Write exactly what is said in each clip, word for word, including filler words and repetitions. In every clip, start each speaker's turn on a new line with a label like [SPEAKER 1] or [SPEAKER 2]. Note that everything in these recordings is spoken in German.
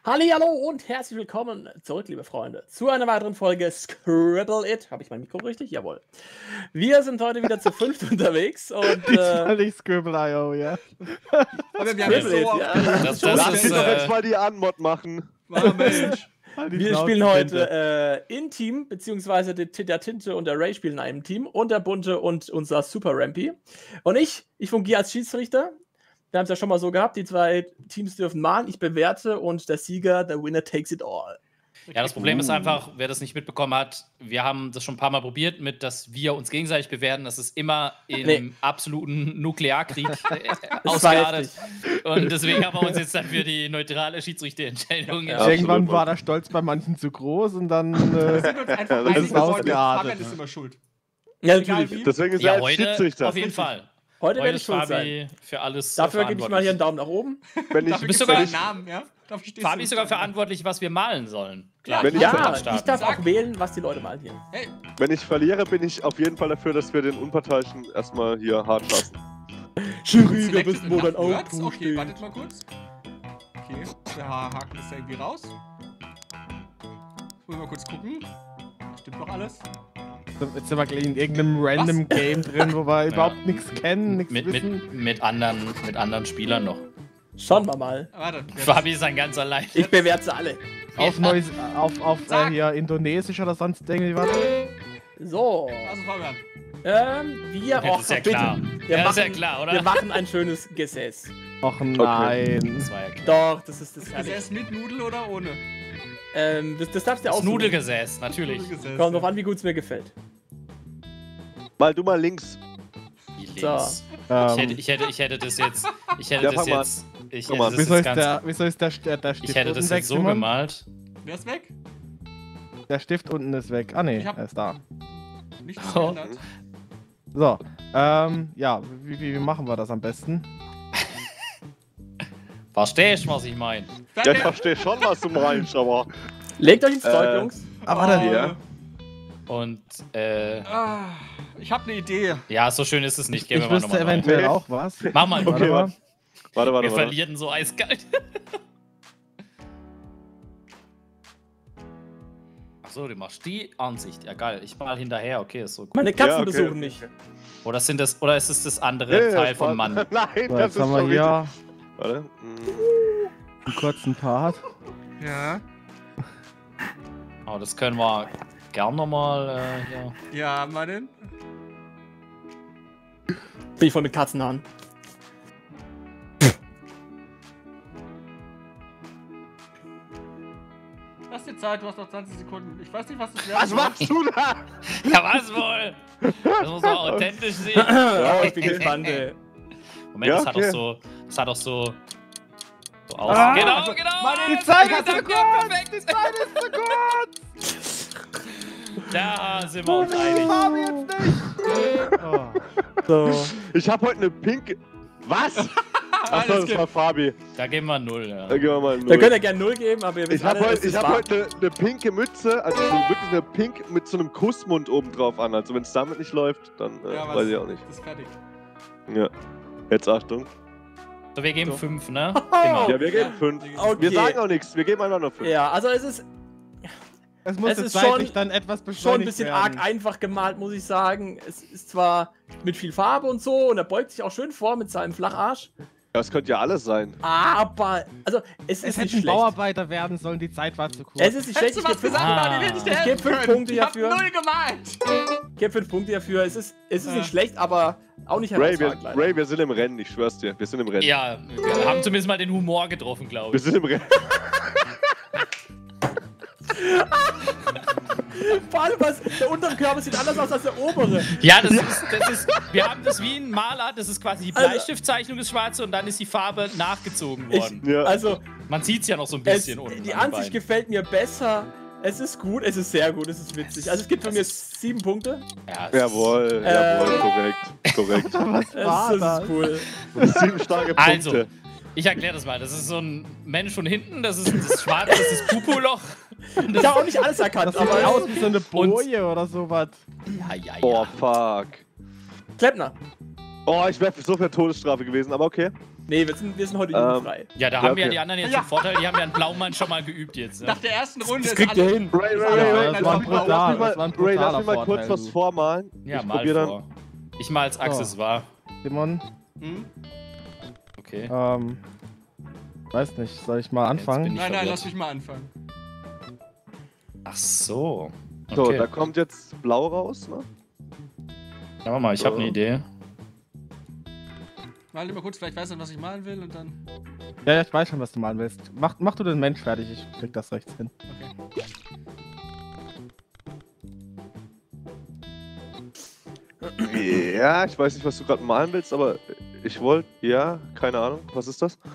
[SPEAKER 1] Hallihallo und herzlich willkommen zurück, liebe Freunde, zu einer weiteren Folge Scribble It. Habe ich mein Mikro richtig? Jawohl. Wir sind heute wieder zu fünft unterwegs und
[SPEAKER 2] Diesmal
[SPEAKER 1] äh,
[SPEAKER 2] nicht Scribble Punkt i o, ja.
[SPEAKER 3] Aber wir haben jetzt so
[SPEAKER 1] It,
[SPEAKER 3] oft
[SPEAKER 1] ja.
[SPEAKER 3] gelobt.
[SPEAKER 4] Das,
[SPEAKER 3] Schon
[SPEAKER 4] das
[SPEAKER 5] Lass
[SPEAKER 4] ist,
[SPEAKER 5] mich doch
[SPEAKER 4] äh,
[SPEAKER 5] jetzt mal die Anmod machen.
[SPEAKER 3] Ah, Mensch.
[SPEAKER 2] Halt die
[SPEAKER 1] wir
[SPEAKER 2] Schnauze,
[SPEAKER 1] spielen heute
[SPEAKER 2] Tinte.
[SPEAKER 1] äh, in Team, beziehungsweise der, der Tinte und der Ray spielen in einem Team und der Bunte und unser Super Rampy. Und ich, ich fungiere als Schiedsrichter. Wir haben es ja schon mal so gehabt, die zwei Teams dürfen malen, ich bewerte und der Sieger, der Winner takes it all.
[SPEAKER 4] ja, das Problem ist einfach, wer das nicht mitbekommen hat, wir haben das schon ein paar Mal probiert, mit, dass wir uns gegenseitig bewerten. Das ist immer im
[SPEAKER 1] Nee.
[SPEAKER 4] absoluten Nuklearkrieg äh,
[SPEAKER 1] Das war
[SPEAKER 4] ausgeartet. Und deswegen haben wir uns jetzt dann für die neutrale Schiedsrichterentscheidung
[SPEAKER 5] Ja.
[SPEAKER 4] entschieden.
[SPEAKER 2] Irgendwann
[SPEAKER 5] absolut.
[SPEAKER 2] war der Stolz bei manchen zu groß und dann.
[SPEAKER 3] Wir
[SPEAKER 2] Äh,
[SPEAKER 3] sind uns einfach
[SPEAKER 5] das
[SPEAKER 3] einig
[SPEAKER 5] ist
[SPEAKER 3] geworden,
[SPEAKER 2] ausgeartet,
[SPEAKER 3] Fabian ist
[SPEAKER 2] ne?
[SPEAKER 3] immer schuld.
[SPEAKER 1] Ja,
[SPEAKER 3] Egal
[SPEAKER 1] natürlich.
[SPEAKER 3] wie.
[SPEAKER 5] Deswegen ist er
[SPEAKER 4] Ja,
[SPEAKER 5] als
[SPEAKER 4] heute
[SPEAKER 5] Schiedsrichter.
[SPEAKER 4] auf jeden Fall.
[SPEAKER 1] Heute
[SPEAKER 4] Heute
[SPEAKER 1] werde ich
[SPEAKER 4] ist
[SPEAKER 1] schuld sein.
[SPEAKER 4] Fabi für alles
[SPEAKER 1] Dafür gebe ich mal hier einen
[SPEAKER 4] verantwortlich.
[SPEAKER 1] Daumen nach oben.
[SPEAKER 5] Wenn ich,
[SPEAKER 3] Dafür
[SPEAKER 4] bist
[SPEAKER 3] gibt's
[SPEAKER 4] sogar-
[SPEAKER 3] sogar einen Namen, ja? Dafür stehst
[SPEAKER 4] Fabi
[SPEAKER 3] du
[SPEAKER 4] ist sogar
[SPEAKER 3] unter-
[SPEAKER 4] verantwortlich, was wir malen sollen.
[SPEAKER 3] Ja,
[SPEAKER 5] Wenn ich-
[SPEAKER 1] Ja,
[SPEAKER 4] Bevor wir
[SPEAKER 1] ich
[SPEAKER 4] starten.
[SPEAKER 1] darf
[SPEAKER 3] Sag.
[SPEAKER 1] auch wählen, was die Leute malen hier.
[SPEAKER 3] Hey,
[SPEAKER 5] wenn ich verliere, bin ich auf jeden Fall dafür, dass wir den Unparteiischen erstmal hier hart lassen.
[SPEAKER 1] Jury,
[SPEAKER 3] selected enough words. Okay, wartet mal kurz. Okay, der Haken ist da irgendwie raus. Wollen wir mal kurz gucken. Stimmt noch alles?
[SPEAKER 2] jetzt sind wir gleich in irgendeinem random Game drin, wo wir überhaupt nichts kennen, nichts
[SPEAKER 4] Mit,
[SPEAKER 2] wissen.
[SPEAKER 4] mit, mit, anderen, mit anderen Spielern noch.
[SPEAKER 1] Schauen wir mal.
[SPEAKER 3] Ah, Warte. wer
[SPEAKER 4] Fabi ist dann ganz allein.
[SPEAKER 1] Ich bewerte sie alle.
[SPEAKER 2] Auf, Neues, auf, auf äh,
[SPEAKER 3] Sag.
[SPEAKER 2] hier Indonesisch oder sonst irgendwie was.
[SPEAKER 1] So.
[SPEAKER 3] das- Also Fabian.
[SPEAKER 1] Ähm, wir.
[SPEAKER 4] Ja, das ist ja
[SPEAKER 1] bitte.
[SPEAKER 4] klar.
[SPEAKER 1] Wir
[SPEAKER 4] Ja,
[SPEAKER 1] machen,
[SPEAKER 4] ist ja klar, oder?
[SPEAKER 1] Wir machen ein schönes Gesäß.
[SPEAKER 2] Och nein.
[SPEAKER 4] Das war ja klar.
[SPEAKER 1] Doch, das ist das
[SPEAKER 3] Ist
[SPEAKER 1] herrlich.
[SPEAKER 3] es mit Nudel oder ohne?
[SPEAKER 1] Ähm, das, das darfst du ja
[SPEAKER 4] Das
[SPEAKER 1] auch.
[SPEAKER 4] Nudelgesäß, natürlich.
[SPEAKER 3] Nudelgesäß,
[SPEAKER 1] Kommt drauf
[SPEAKER 3] ja.
[SPEAKER 1] an, wie gut es mir gefällt.
[SPEAKER 5] Mal du mal links.
[SPEAKER 4] Die
[SPEAKER 1] So.
[SPEAKER 4] Links.
[SPEAKER 2] Ähm,
[SPEAKER 4] Ich hätte, ich, hätte, ich hätte das jetzt. Ich hätte
[SPEAKER 5] Ja,
[SPEAKER 4] das
[SPEAKER 5] fang mal
[SPEAKER 4] jetzt. Ich
[SPEAKER 5] Fang mal
[SPEAKER 4] hätte
[SPEAKER 5] an.
[SPEAKER 4] das
[SPEAKER 2] wieso,
[SPEAKER 4] jetzt
[SPEAKER 2] ist
[SPEAKER 4] ganz.
[SPEAKER 2] der, wieso ist der, der, der Stift
[SPEAKER 4] Ich hätte
[SPEAKER 2] unten
[SPEAKER 4] das
[SPEAKER 2] weg,
[SPEAKER 4] jetzt so
[SPEAKER 2] Simon?
[SPEAKER 4] gemalt.
[SPEAKER 3] Wer ist weg?
[SPEAKER 2] Der Stift unten ist weg. Ah ne,
[SPEAKER 3] Ich hab-
[SPEAKER 2] er ist da.
[SPEAKER 3] Nichts
[SPEAKER 4] Oh.
[SPEAKER 3] geändert.
[SPEAKER 2] So, ähm, ja, wie, wie, wie machen wir das am besten?
[SPEAKER 4] Verstehst du, was ich meine?
[SPEAKER 5] Ja, ich verstehe schon, was du meinst, aber.
[SPEAKER 1] Legt euch ins Zeug,
[SPEAKER 5] Äh,
[SPEAKER 1] Jungs.
[SPEAKER 2] Aber warte,
[SPEAKER 5] Ja.
[SPEAKER 4] Und, äh.
[SPEAKER 3] Ah, ich habe eine Idee.
[SPEAKER 4] Ja, so schön ist es nicht. Gehen
[SPEAKER 2] ich
[SPEAKER 4] wir mal
[SPEAKER 2] wüsste
[SPEAKER 4] nochmal.
[SPEAKER 2] eventuell
[SPEAKER 5] Nee.
[SPEAKER 2] auch was.
[SPEAKER 4] Mach mal.
[SPEAKER 5] Okay,
[SPEAKER 2] Warte mal.
[SPEAKER 5] warte. Warte,
[SPEAKER 4] Wir
[SPEAKER 5] warte, warte.
[SPEAKER 4] verlieren so eiskalt. Achso, du machst die Ansicht. Ja, geil. Ich mal hinterher. Okay, ist so gut.
[SPEAKER 1] Meine Katzen
[SPEAKER 5] Ja, okay,
[SPEAKER 1] besuchen
[SPEAKER 5] okay,
[SPEAKER 1] mich.
[SPEAKER 5] okay.
[SPEAKER 4] Oder, sind das, oder ist es das andere
[SPEAKER 5] Nee,
[SPEAKER 4] Teil
[SPEAKER 5] das
[SPEAKER 4] vom
[SPEAKER 5] war-
[SPEAKER 4] Mann?
[SPEAKER 5] Nein,
[SPEAKER 2] So,
[SPEAKER 5] das
[SPEAKER 2] jetzt
[SPEAKER 5] ist
[SPEAKER 2] haben wir
[SPEAKER 5] schon
[SPEAKER 2] hier
[SPEAKER 5] richtig. Warte. Mm.
[SPEAKER 2] einen kurzen Part.
[SPEAKER 3] Ja.
[SPEAKER 4] Aber das können wir gern nochmal äh, hier.
[SPEAKER 3] Ja, mal denn?
[SPEAKER 1] Bin ich voll mit Katzenhaaren.
[SPEAKER 3] Lass dir Zeit, du hast noch zwanzig Sekunden. Ich weiß nicht, was das wäre.
[SPEAKER 5] Was machst du da?
[SPEAKER 4] Ja, was wohl? Das muss doch authentisch sehen.
[SPEAKER 1] Ja, ich bin gespannt, ey.
[SPEAKER 4] Moment,
[SPEAKER 5] Ja,
[SPEAKER 4] das hat
[SPEAKER 5] okay.
[SPEAKER 4] doch so. Das hat doch so. So aus.
[SPEAKER 2] Ah,
[SPEAKER 4] genau, genau!
[SPEAKER 3] Mann,
[SPEAKER 2] Die Zeit
[SPEAKER 4] Ja,
[SPEAKER 2] ist zu
[SPEAKER 4] ja,
[SPEAKER 2] kurz!
[SPEAKER 4] perfekt.
[SPEAKER 2] Die Zeit ist zu kurz!
[SPEAKER 4] Da sind wir uns einig.
[SPEAKER 2] Fabi jetzt nicht! Oh.
[SPEAKER 1] So.
[SPEAKER 5] Ich hab heute eine pinke. Was? Achso,
[SPEAKER 3] Alles
[SPEAKER 5] das
[SPEAKER 3] gut.
[SPEAKER 5] war Fabi.
[SPEAKER 4] Da geben wir null, ja.
[SPEAKER 5] Da gehen wir mal in
[SPEAKER 1] Wir
[SPEAKER 5] Null.
[SPEAKER 1] können ja gerne null geben, aber ihr wisst
[SPEAKER 5] Ich habe
[SPEAKER 1] alle,
[SPEAKER 5] heute,
[SPEAKER 1] es
[SPEAKER 5] ich
[SPEAKER 1] ist
[SPEAKER 5] hab
[SPEAKER 1] wahr.
[SPEAKER 5] heute eine, eine pinke Mütze, also so wirklich eine pink mit so einem Kussmund oben drauf an. Also wenn es damit nicht läuft, dann äh,
[SPEAKER 3] Ja, was-
[SPEAKER 5] weiß ich auch nicht.
[SPEAKER 3] Das ist fertig.
[SPEAKER 5] Ja. Jetzt Achtung.
[SPEAKER 4] So, wir geben
[SPEAKER 1] So.
[SPEAKER 4] fünf, ne?
[SPEAKER 1] Oh.
[SPEAKER 4] Immer.
[SPEAKER 5] Ja, wir geben
[SPEAKER 3] Ja.
[SPEAKER 5] fünf.
[SPEAKER 1] Okay.
[SPEAKER 5] Wir sagen auch nichts, wir geben einfach nur fünf.
[SPEAKER 1] Ja, also es ist
[SPEAKER 2] Es muss
[SPEAKER 1] Es
[SPEAKER 2] jetzt
[SPEAKER 1] ist
[SPEAKER 2] zeitlich
[SPEAKER 1] schon-
[SPEAKER 2] dann etwas
[SPEAKER 1] schon ein
[SPEAKER 2] beschleunigt
[SPEAKER 1] bisschen
[SPEAKER 2] werden.
[SPEAKER 1] arg einfach gemalt, muss ich sagen. Es ist zwar mit viel Farbe und so und er beugt sich auch schön vor mit seinem Flacharsch,
[SPEAKER 5] Das könnte ja alles sein.
[SPEAKER 1] aber also es
[SPEAKER 2] Es
[SPEAKER 1] ist
[SPEAKER 2] hätte
[SPEAKER 1] nicht
[SPEAKER 2] ein
[SPEAKER 1] schlecht.
[SPEAKER 2] Bauarbeiter werden sollen, die Zeit war zu kurz.
[SPEAKER 1] Es ist nicht schlecht.
[SPEAKER 3] Hättest
[SPEAKER 1] Ich
[SPEAKER 3] du
[SPEAKER 1] gebe
[SPEAKER 3] was
[SPEAKER 1] fünf,
[SPEAKER 3] gesagt,
[SPEAKER 4] Ah.
[SPEAKER 3] Mann, die hätte ich dir
[SPEAKER 1] Ich
[SPEAKER 3] helfen
[SPEAKER 1] geb fünf
[SPEAKER 3] können.
[SPEAKER 1] Punkte
[SPEAKER 3] ich hab
[SPEAKER 1] dafür.
[SPEAKER 3] null gemalt.
[SPEAKER 1] ich geb fünf Punkte dafür. Es ist, es ist
[SPEAKER 3] Ja.
[SPEAKER 1] nicht schlecht, aber auch nicht
[SPEAKER 5] Ray wir,
[SPEAKER 1] herausragend. leider.
[SPEAKER 5] Ray, wir sind im Rennen, ich schwör's dir. Wir sind im Rennen.
[SPEAKER 4] Ja, wir haben zumindest mal den Humor getroffen, glaube
[SPEAKER 5] Wir
[SPEAKER 4] ich.
[SPEAKER 5] sind im Rennen.
[SPEAKER 1] Vor allem, was, der untere Körper sieht anders aus als der obere.
[SPEAKER 4] Ja, das ist, das ist, wir haben das wie ein Maler, das ist quasi die
[SPEAKER 1] Also-
[SPEAKER 4] Bleistiftzeichnung ist schwarze und dann ist die Farbe nachgezogen worden.
[SPEAKER 1] Ich,
[SPEAKER 5] Ja.
[SPEAKER 1] Also,
[SPEAKER 4] Man sieht es ja noch so ein
[SPEAKER 1] es,
[SPEAKER 4] bisschen unten.
[SPEAKER 1] die
[SPEAKER 4] an den
[SPEAKER 1] Ansicht
[SPEAKER 4] Beinen.
[SPEAKER 1] gefällt mir besser. Es ist gut, es ist sehr gut, es ist witzig. Also es gibt von
[SPEAKER 4] Das
[SPEAKER 1] mir
[SPEAKER 4] ist-
[SPEAKER 1] sieben Punkte.
[SPEAKER 4] Ja, es
[SPEAKER 5] Jawohl,
[SPEAKER 1] Äh.
[SPEAKER 5] jawohl, korrekt, korrekt.
[SPEAKER 2] Was
[SPEAKER 1] Es,
[SPEAKER 2] war
[SPEAKER 1] es
[SPEAKER 2] das?
[SPEAKER 1] ist cool.
[SPEAKER 5] Sieben starke Punkte.
[SPEAKER 4] Also, ich erkläre das mal. Das ist so ein Mensch von hinten, das ist das Schwarze, das ist das Pupoloch.
[SPEAKER 1] Ich habe auch nicht alles erkannt,
[SPEAKER 2] Das sieht
[SPEAKER 1] aber
[SPEAKER 2] aus wie so eine Boje oder sowas.
[SPEAKER 4] Ja, ja,
[SPEAKER 5] Oh,
[SPEAKER 4] ja.
[SPEAKER 5] fuck.
[SPEAKER 1] Kleppner.
[SPEAKER 5] Oh, ich wäre so für Todesstrafe gewesen, aber okay.
[SPEAKER 1] Nee, wir sind, wir sind heute
[SPEAKER 5] Ähm,
[SPEAKER 1] jugendfrei.
[SPEAKER 4] Ja, da
[SPEAKER 5] Ja,
[SPEAKER 4] haben ja
[SPEAKER 5] okay.
[SPEAKER 4] die anderen jetzt
[SPEAKER 3] Ja.
[SPEAKER 4] den Vorteil, die haben ja einen Blaumann schon mal geübt jetzt. Ne?
[SPEAKER 3] Nach der ersten Runde
[SPEAKER 2] Das
[SPEAKER 3] ist
[SPEAKER 2] kriegt ihr
[SPEAKER 3] alles-
[SPEAKER 2] hin.
[SPEAKER 5] Ray, Ray,
[SPEAKER 3] Ja,
[SPEAKER 5] Ray,
[SPEAKER 3] ja,
[SPEAKER 5] Ray,
[SPEAKER 3] das
[SPEAKER 5] lass
[SPEAKER 3] war
[SPEAKER 5] mich
[SPEAKER 3] ein
[SPEAKER 5] mal-
[SPEAKER 2] brutal-
[SPEAKER 5] lass mich
[SPEAKER 2] das war
[SPEAKER 5] mal-
[SPEAKER 2] ein
[SPEAKER 5] Ray, lass
[SPEAKER 2] brutaler
[SPEAKER 5] mich mal kurz
[SPEAKER 2] Vorteil,
[SPEAKER 5] was
[SPEAKER 2] du.
[SPEAKER 5] vormalen.
[SPEAKER 4] Ja,
[SPEAKER 5] Ich
[SPEAKER 4] mal
[SPEAKER 5] probier dann.
[SPEAKER 4] vor. Ich mal als Axis war.
[SPEAKER 2] Simon,
[SPEAKER 3] Hm?
[SPEAKER 4] Okay.
[SPEAKER 2] ähm, weiß nicht, soll ich mal
[SPEAKER 4] Jetzt bin
[SPEAKER 2] anfangen?
[SPEAKER 4] ich
[SPEAKER 3] Nein, nein,
[SPEAKER 4] verwirrt.
[SPEAKER 3] lass mich mal anfangen.
[SPEAKER 4] Ach so.
[SPEAKER 5] So,
[SPEAKER 4] Okay.
[SPEAKER 5] da kommt jetzt blau raus, ne?
[SPEAKER 4] Ja, warte mal, ich habe eine Idee.
[SPEAKER 3] Mal mal kurz, vielleicht weiß er, was ich malen will und dann.
[SPEAKER 2] Ja, ja, ich weiß schon, was du malen willst. Mach, mach du den Mensch fertig, ich krieg das rechts hin.
[SPEAKER 3] Okay.
[SPEAKER 5] Ja, ich weiß nicht, was du gerade malen willst, aber ich wollte, ja, keine Ahnung. Was ist das?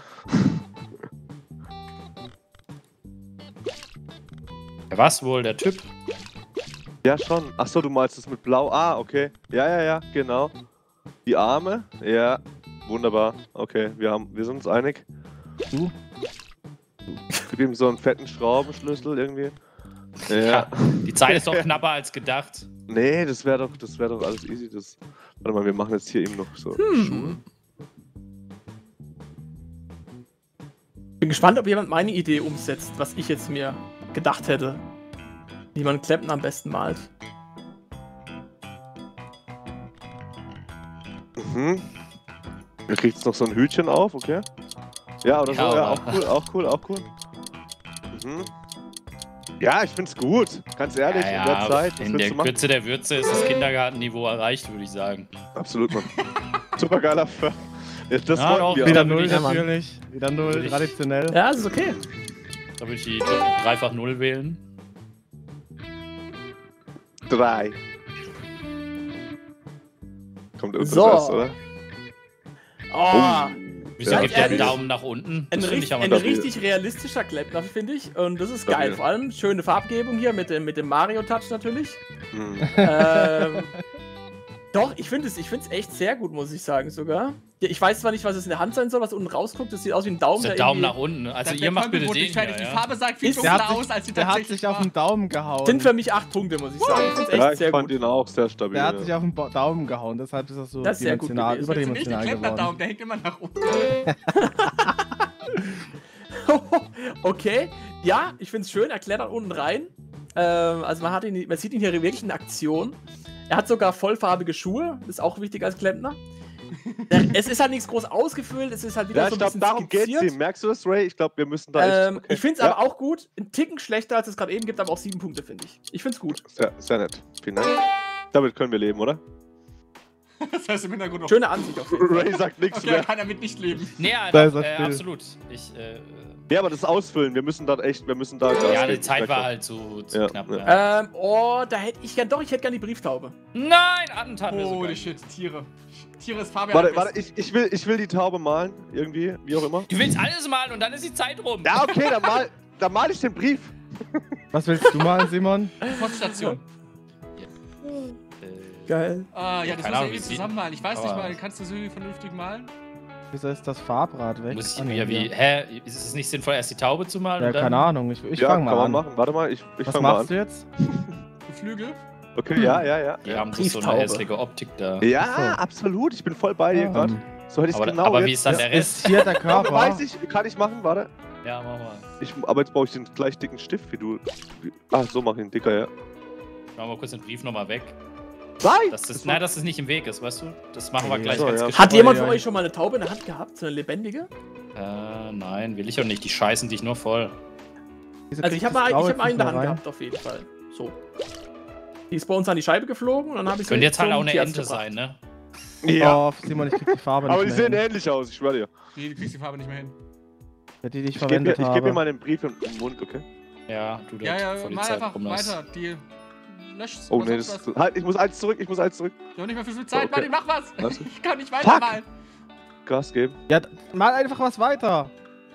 [SPEAKER 4] Ja, was wohl, der Typ?
[SPEAKER 5] Ja, schon. Achso, du malst es mit blau. Ah, okay. Ja, ja, ja, genau. Die Arme? Ja, wunderbar. Okay, wir, haben, wir sind uns einig.
[SPEAKER 2] Du?
[SPEAKER 5] Gib ihm so einen fetten Schraubenschlüssel irgendwie. Ja.
[SPEAKER 4] Ja. Die Zeit ist doch knapper als gedacht.
[SPEAKER 5] Nee, das wäre doch, das wäre doch alles easy. Das. Warte mal, wir machen jetzt hier eben noch so.
[SPEAKER 1] Hm. Bin gespannt, ob jemand meine Idee umsetzt, was ich jetzt mir gedacht hätte. Wie man Klempner am besten malt.
[SPEAKER 5] Mhm. Du kriegst noch so ein Hütchen auf, okay? Ja, oder
[SPEAKER 4] Ja,
[SPEAKER 5] so, ja,
[SPEAKER 4] aber-
[SPEAKER 5] auch cool, auch cool, auch cool. Mhm. Ja, ich find's gut. Ganz ehrlich,
[SPEAKER 4] Ja,
[SPEAKER 5] in der
[SPEAKER 4] ja,
[SPEAKER 5] Zeit, was
[SPEAKER 4] in
[SPEAKER 5] willst
[SPEAKER 4] der
[SPEAKER 5] du machen?
[SPEAKER 4] Kürze der Würze ist das Kindergartenniveau erreicht, würde ich sagen.
[SPEAKER 5] Absolut, Mann. Super geiler First. Ja, das
[SPEAKER 4] Ja,
[SPEAKER 5] wollten
[SPEAKER 4] doch,
[SPEAKER 5] wir
[SPEAKER 2] Wieder
[SPEAKER 4] Ja,
[SPEAKER 5] auch.
[SPEAKER 2] null
[SPEAKER 4] würde ich-
[SPEAKER 2] natürlich. Wieder null,
[SPEAKER 4] Würde ich-
[SPEAKER 2] traditionell.
[SPEAKER 1] Ja, das ist okay.
[SPEAKER 4] Da würde ich die dreifach null wählen.
[SPEAKER 5] Drei. Kommt irgendwas
[SPEAKER 1] So.
[SPEAKER 5] erst, oder?
[SPEAKER 1] Oh,
[SPEAKER 4] Wieso
[SPEAKER 5] Ja,
[SPEAKER 4] gibt der einen
[SPEAKER 1] ehrlich?
[SPEAKER 4] Daumen nach unten?
[SPEAKER 1] ein,
[SPEAKER 4] Das finde
[SPEAKER 1] richt-
[SPEAKER 4] ich aber
[SPEAKER 1] ein
[SPEAKER 4] noch-
[SPEAKER 5] stabil.
[SPEAKER 1] richtig realistischer Klempner, finde ich. Und das ist
[SPEAKER 5] Stabil.
[SPEAKER 1] geil. Vor allem schöne Farbgebung hier mit dem, mit dem Mario-Touch natürlich.
[SPEAKER 5] Hm.
[SPEAKER 1] ähm, doch, ich finde es ich find's echt sehr gut, muss ich sagen sogar. Ja, ich weiß zwar nicht, was es in der Hand sein soll, was unten rausguckt. Das sieht aus wie ein Daumen.
[SPEAKER 4] Der
[SPEAKER 1] der
[SPEAKER 4] Daumen
[SPEAKER 1] irgendwie-
[SPEAKER 4] nach unten. Also
[SPEAKER 3] Der
[SPEAKER 4] ihr macht
[SPEAKER 3] Pömpel
[SPEAKER 4] bitte
[SPEAKER 3] wurde
[SPEAKER 4] den
[SPEAKER 3] nicht fertig.
[SPEAKER 4] hier,
[SPEAKER 3] Die
[SPEAKER 4] ja?
[SPEAKER 3] Farbe sagt viel
[SPEAKER 1] Ist-
[SPEAKER 3] dunkler
[SPEAKER 2] Der hat
[SPEAKER 3] aus,
[SPEAKER 2] sich,
[SPEAKER 3] als sie
[SPEAKER 2] der hat
[SPEAKER 3] tatsächlich
[SPEAKER 2] sich auf
[SPEAKER 3] war.
[SPEAKER 2] den Daumen gehauen.
[SPEAKER 1] Sind für mich acht Punkte, muss ich sagen. Ich finde es echt
[SPEAKER 5] Ja, ich
[SPEAKER 1] sehr
[SPEAKER 5] fand
[SPEAKER 1] gut.
[SPEAKER 5] ihn auch sehr stabil.
[SPEAKER 2] Der hat
[SPEAKER 5] ja.
[SPEAKER 2] sich auf den Ba- Daumen gehauen, deshalb ist das so
[SPEAKER 1] Das ist sehr gut
[SPEAKER 2] dimensional,
[SPEAKER 1] gewesen.
[SPEAKER 3] Das ist nicht der
[SPEAKER 2] überdimensional
[SPEAKER 3] Klempner-Daumen,
[SPEAKER 2] geworden.
[SPEAKER 3] der hängt immer nach unten.
[SPEAKER 1] Okay, ja, ich finde es schön. Er klettert unten rein. Ähm, also man, hat ihn, man sieht ihn hier wirklich in Aktion. Er hat sogar vollfarbige Schuhe. Das ist auch wichtig als Klempner. Der, es ist halt nichts groß ausgefüllt. Es ist halt wieder
[SPEAKER 5] Ja,
[SPEAKER 1] so
[SPEAKER 5] ich
[SPEAKER 1] ein
[SPEAKER 5] glaube,
[SPEAKER 1] bisschen
[SPEAKER 5] darum geht's
[SPEAKER 1] skizziert.
[SPEAKER 5] ihm. Merkst du das, Ray? Ich glaube, wir müssen da echt...
[SPEAKER 1] Ähm,
[SPEAKER 5] okay.
[SPEAKER 1] Ich finde es
[SPEAKER 5] Ja,
[SPEAKER 1] aber auch gut. Ein Ticken schlechter, als es gerade eben gibt, aber auch sieben Punkte, finde ich. Ich finde es gut.
[SPEAKER 5] Sehr, sehr nett. Vielen Dank. Damit können wir leben, oder?
[SPEAKER 3] Das heißt im Hintergrund noch.
[SPEAKER 1] Schöne Ansicht auf jeden Fall.
[SPEAKER 5] Ray sagt nichts
[SPEAKER 3] Okay, er
[SPEAKER 5] mehr.
[SPEAKER 3] kann damit nicht leben.
[SPEAKER 4] Nee, ja,
[SPEAKER 2] Da
[SPEAKER 4] doch,
[SPEAKER 2] ist er
[SPEAKER 4] äh,
[SPEAKER 2] still.
[SPEAKER 4] absolut. Ich, äh,
[SPEAKER 5] Ja, aber das Ausfüllen, wir müssen da echt, wir müssen da... Gas
[SPEAKER 4] ja, die
[SPEAKER 5] geben.
[SPEAKER 4] Zeit war
[SPEAKER 5] klar.
[SPEAKER 4] halt zu, zu
[SPEAKER 5] Ja,
[SPEAKER 4] knapp.
[SPEAKER 5] ja.
[SPEAKER 4] Ja.
[SPEAKER 1] Ähm, oh, da hätte ich gern, doch, ich hätte gern die Brieftaube.
[SPEAKER 4] Nein, Attentat wäre so
[SPEAKER 3] Holy
[SPEAKER 4] geil.
[SPEAKER 3] shit, Tiere. Tiere ist Fabian.
[SPEAKER 5] Warte,
[SPEAKER 3] am
[SPEAKER 5] warte,
[SPEAKER 3] besten.
[SPEAKER 5] ich, ich, will, ich will die Taube malen, irgendwie, wie auch immer.
[SPEAKER 4] Du willst alles malen und dann ist die Zeit rum.
[SPEAKER 5] Ja, okay, dann mal, dann mal ich den Brief.
[SPEAKER 2] Was willst du malen, Simon?
[SPEAKER 3] Poststation.
[SPEAKER 4] Äh,
[SPEAKER 1] Geil.
[SPEAKER 3] Ah, ja, das muss
[SPEAKER 4] Keine
[SPEAKER 3] er
[SPEAKER 4] Ahnung,
[SPEAKER 3] irgendwie
[SPEAKER 4] wie sieht-
[SPEAKER 3] zusammen malen. Ich weiß nicht
[SPEAKER 4] aber-
[SPEAKER 3] mal, kannst du so irgendwie vernünftig malen?
[SPEAKER 2] Wieso ist das Farbrad weg?
[SPEAKER 4] muss
[SPEAKER 2] Ah,
[SPEAKER 4] ich
[SPEAKER 2] nee,
[SPEAKER 4] ja wie.
[SPEAKER 2] hier.
[SPEAKER 4] Hä? Ist es nicht sinnvoll, erst die Taube zu malen?
[SPEAKER 2] Ja,
[SPEAKER 4] und dann?
[SPEAKER 2] keine Ahnung, ich, ich
[SPEAKER 5] ja,
[SPEAKER 2] fang
[SPEAKER 5] kann
[SPEAKER 2] mal
[SPEAKER 5] man
[SPEAKER 2] an.
[SPEAKER 5] machen. Warte mal, ich, ich
[SPEAKER 2] Was
[SPEAKER 5] fang mal
[SPEAKER 2] machst
[SPEAKER 5] an.
[SPEAKER 2] du jetzt?
[SPEAKER 3] Flügel?
[SPEAKER 5] Okay, ja, ja, ja.
[SPEAKER 4] Die haben so eine
[SPEAKER 1] Brieftaube.
[SPEAKER 4] hässliche Optik da.
[SPEAKER 5] Ja,
[SPEAKER 2] Ach so.
[SPEAKER 5] absolut. Ich bin voll bei dir
[SPEAKER 2] Ja.
[SPEAKER 5] gerade. So hätte ich
[SPEAKER 4] Aber,
[SPEAKER 5] genau
[SPEAKER 4] aber
[SPEAKER 5] jetzt.
[SPEAKER 4] wie ist dann der
[SPEAKER 2] Ist
[SPEAKER 4] Rest?
[SPEAKER 2] hier der
[SPEAKER 5] Aber
[SPEAKER 2] Körper?
[SPEAKER 5] weiß ich, kann ich machen, warte.
[SPEAKER 4] Ja, mach mal.
[SPEAKER 5] Ich, aber jetzt brauche ich den gleich dicken Stift, wie du. Wie, ah, so mach ich ihn dicker, ja.
[SPEAKER 4] Machen wir kurz den Brief nochmal weg.
[SPEAKER 5] Nein!
[SPEAKER 4] Dass das, nein, dass es nicht im Weg ist, weißt du? Das machen wir
[SPEAKER 2] Ja,
[SPEAKER 4] gleich
[SPEAKER 5] so,
[SPEAKER 4] ganz
[SPEAKER 5] ja.
[SPEAKER 4] geschickt.
[SPEAKER 1] Hat jemand von
[SPEAKER 2] Oi, oi.
[SPEAKER 1] euch schon mal eine Taube in der Hand gehabt? So eine lebendige?
[SPEAKER 4] Äh, nein, will ich auch nicht. Die scheißen dich nur voll.
[SPEAKER 2] Wieso
[SPEAKER 1] Also ich
[SPEAKER 2] kriegt
[SPEAKER 1] habe
[SPEAKER 2] das
[SPEAKER 1] mal,
[SPEAKER 2] Grau
[SPEAKER 1] ich hab
[SPEAKER 2] jetzt
[SPEAKER 1] mal einen in der
[SPEAKER 2] nicht
[SPEAKER 1] Hand
[SPEAKER 2] mehr rein?
[SPEAKER 1] gehabt, auf jeden Fall. So. Die ist bei uns an die Scheibe geflogen und dann habe ich
[SPEAKER 4] Könnte jetzt halt
[SPEAKER 1] zum
[SPEAKER 4] auch eine
[SPEAKER 1] Tierarzt
[SPEAKER 4] Ente
[SPEAKER 1] gebracht.
[SPEAKER 4] sein, ne?
[SPEAKER 5] Ja.
[SPEAKER 2] Oh, Simon, ich krieg die Farbe
[SPEAKER 5] Aber die
[SPEAKER 2] nicht mehr
[SPEAKER 5] sehen
[SPEAKER 2] hin.
[SPEAKER 5] ähnlich aus, ich schwöre dir.
[SPEAKER 3] Nee, du kriegst die Farbe nicht mehr hin.
[SPEAKER 2] Ja, die, die ich
[SPEAKER 5] Ich gebe mir,
[SPEAKER 2] verwendet
[SPEAKER 5] ich
[SPEAKER 2] habe.
[SPEAKER 5] geb mir mal den Brief im, im Mund, okay?
[SPEAKER 4] Ja, du
[SPEAKER 3] Ja, ja,
[SPEAKER 4] vor die
[SPEAKER 3] mal
[SPEAKER 4] Zeit
[SPEAKER 3] einfach
[SPEAKER 4] rumlässt.
[SPEAKER 3] weiter. Die löscht's.
[SPEAKER 5] Oh
[SPEAKER 3] oder
[SPEAKER 5] nee,
[SPEAKER 3] sonst
[SPEAKER 5] das,
[SPEAKER 3] was.
[SPEAKER 5] halt, ich muss eins zurück, ich muss eins zurück.
[SPEAKER 3] Ich hab nicht mehr viel Zeit,
[SPEAKER 5] Okay.
[SPEAKER 3] Martin, mach was!
[SPEAKER 5] Was?
[SPEAKER 3] Ich kann nicht weitermalen.
[SPEAKER 5] Gas geben.
[SPEAKER 2] Ja, mal einfach was weiter.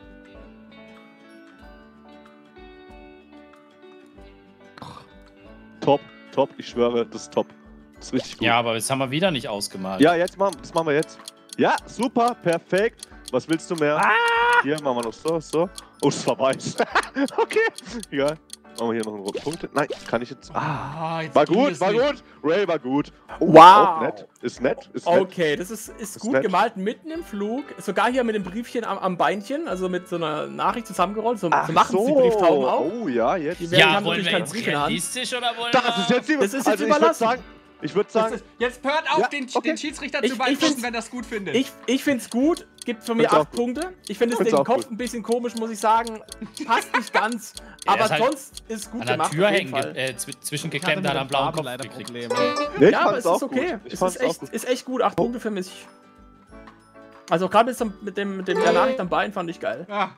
[SPEAKER 5] Top, top, ich schwöre, das ist top. Das ist richtig gut.
[SPEAKER 4] Ja, aber jetzt haben wir wieder nicht ausgemalt.
[SPEAKER 5] Ja, jetzt machen, das machen wir jetzt. Ja, super, perfekt. Was willst du mehr?
[SPEAKER 1] Ah!
[SPEAKER 5] Hier machen wir noch so, so. Oh, das war weiß. Okay, egal. Machen wir hier noch einen roten Punkt. Nein, kann ich jetzt. Ah,
[SPEAKER 3] Ah, jetzt
[SPEAKER 5] war
[SPEAKER 3] ging
[SPEAKER 5] gut,
[SPEAKER 3] es
[SPEAKER 5] war
[SPEAKER 3] nicht.
[SPEAKER 5] gut. Ray war gut. Oh,
[SPEAKER 1] Wow.
[SPEAKER 5] Auch nett. Ist nett. Ist nett.
[SPEAKER 1] Okay, das ist, ist gut
[SPEAKER 5] nett.
[SPEAKER 1] gemalt mitten im Flug. Sogar hier mit dem Briefchen am, am Beinchen, also mit so einer Nachricht zusammengerollt. So,
[SPEAKER 5] Ach
[SPEAKER 1] so machen es die
[SPEAKER 5] so.
[SPEAKER 1] Brieftauben auch.
[SPEAKER 5] Oh ja, jetzt.
[SPEAKER 1] Die werden-
[SPEAKER 4] Ja,
[SPEAKER 1] haben
[SPEAKER 4] wollen
[SPEAKER 1] natürlich
[SPEAKER 4] wir
[SPEAKER 1] keinen
[SPEAKER 4] jetzt
[SPEAKER 1] Brief in der Hand.
[SPEAKER 4] realistisch oder wollen
[SPEAKER 5] Das
[SPEAKER 4] wir...
[SPEAKER 5] ist jetzt die.
[SPEAKER 1] Das ist jetzt
[SPEAKER 5] also ich würde
[SPEAKER 1] überlassen.
[SPEAKER 5] sagen, ich würde
[SPEAKER 3] Jetzt,
[SPEAKER 5] sagen,
[SPEAKER 3] ist- jetzt hört auf,
[SPEAKER 5] Ja,
[SPEAKER 3] den,
[SPEAKER 5] okay.
[SPEAKER 3] den Schiedsrichter
[SPEAKER 1] Ich-
[SPEAKER 3] zu
[SPEAKER 1] ich
[SPEAKER 3] beeinflussen,
[SPEAKER 1] find's-
[SPEAKER 3] wenn das gut findet.
[SPEAKER 1] Ich, ich finde es gut, gibt von mir
[SPEAKER 5] Find's auch
[SPEAKER 1] acht
[SPEAKER 5] gut.
[SPEAKER 1] Punkte. Ich finde es
[SPEAKER 5] Find's
[SPEAKER 1] den
[SPEAKER 5] auch
[SPEAKER 1] Kopf
[SPEAKER 5] gut.
[SPEAKER 1] ein bisschen komisch, muss ich sagen. Passt nicht ganz.
[SPEAKER 4] Ja,
[SPEAKER 1] aber
[SPEAKER 4] ist halt
[SPEAKER 1] sonst ist es gut
[SPEAKER 4] An der
[SPEAKER 1] gemacht.
[SPEAKER 4] Tür
[SPEAKER 1] auf jeden
[SPEAKER 4] hängen,
[SPEAKER 1] Fall.
[SPEAKER 4] ge äh, zw zwischen
[SPEAKER 2] Ich hatte
[SPEAKER 4] geklemmt,
[SPEAKER 2] mit
[SPEAKER 4] hat er
[SPEAKER 2] den
[SPEAKER 4] einen blauen
[SPEAKER 2] Farben
[SPEAKER 4] Kopf
[SPEAKER 2] leider
[SPEAKER 4] gekriegt.
[SPEAKER 2] Probleme.
[SPEAKER 5] nee, ich
[SPEAKER 1] Ja, aber
[SPEAKER 5] fand's
[SPEAKER 1] es
[SPEAKER 5] auch
[SPEAKER 1] ist okay.
[SPEAKER 5] gut. Ich
[SPEAKER 1] Es
[SPEAKER 5] fand's
[SPEAKER 1] ist
[SPEAKER 5] auch
[SPEAKER 1] echt,
[SPEAKER 5] gut.
[SPEAKER 1] ist echt gut. Acht Punkte für mich. Also gerade mit dem, mit dem der Nachricht am Bein fand ich geil.
[SPEAKER 3] Ja.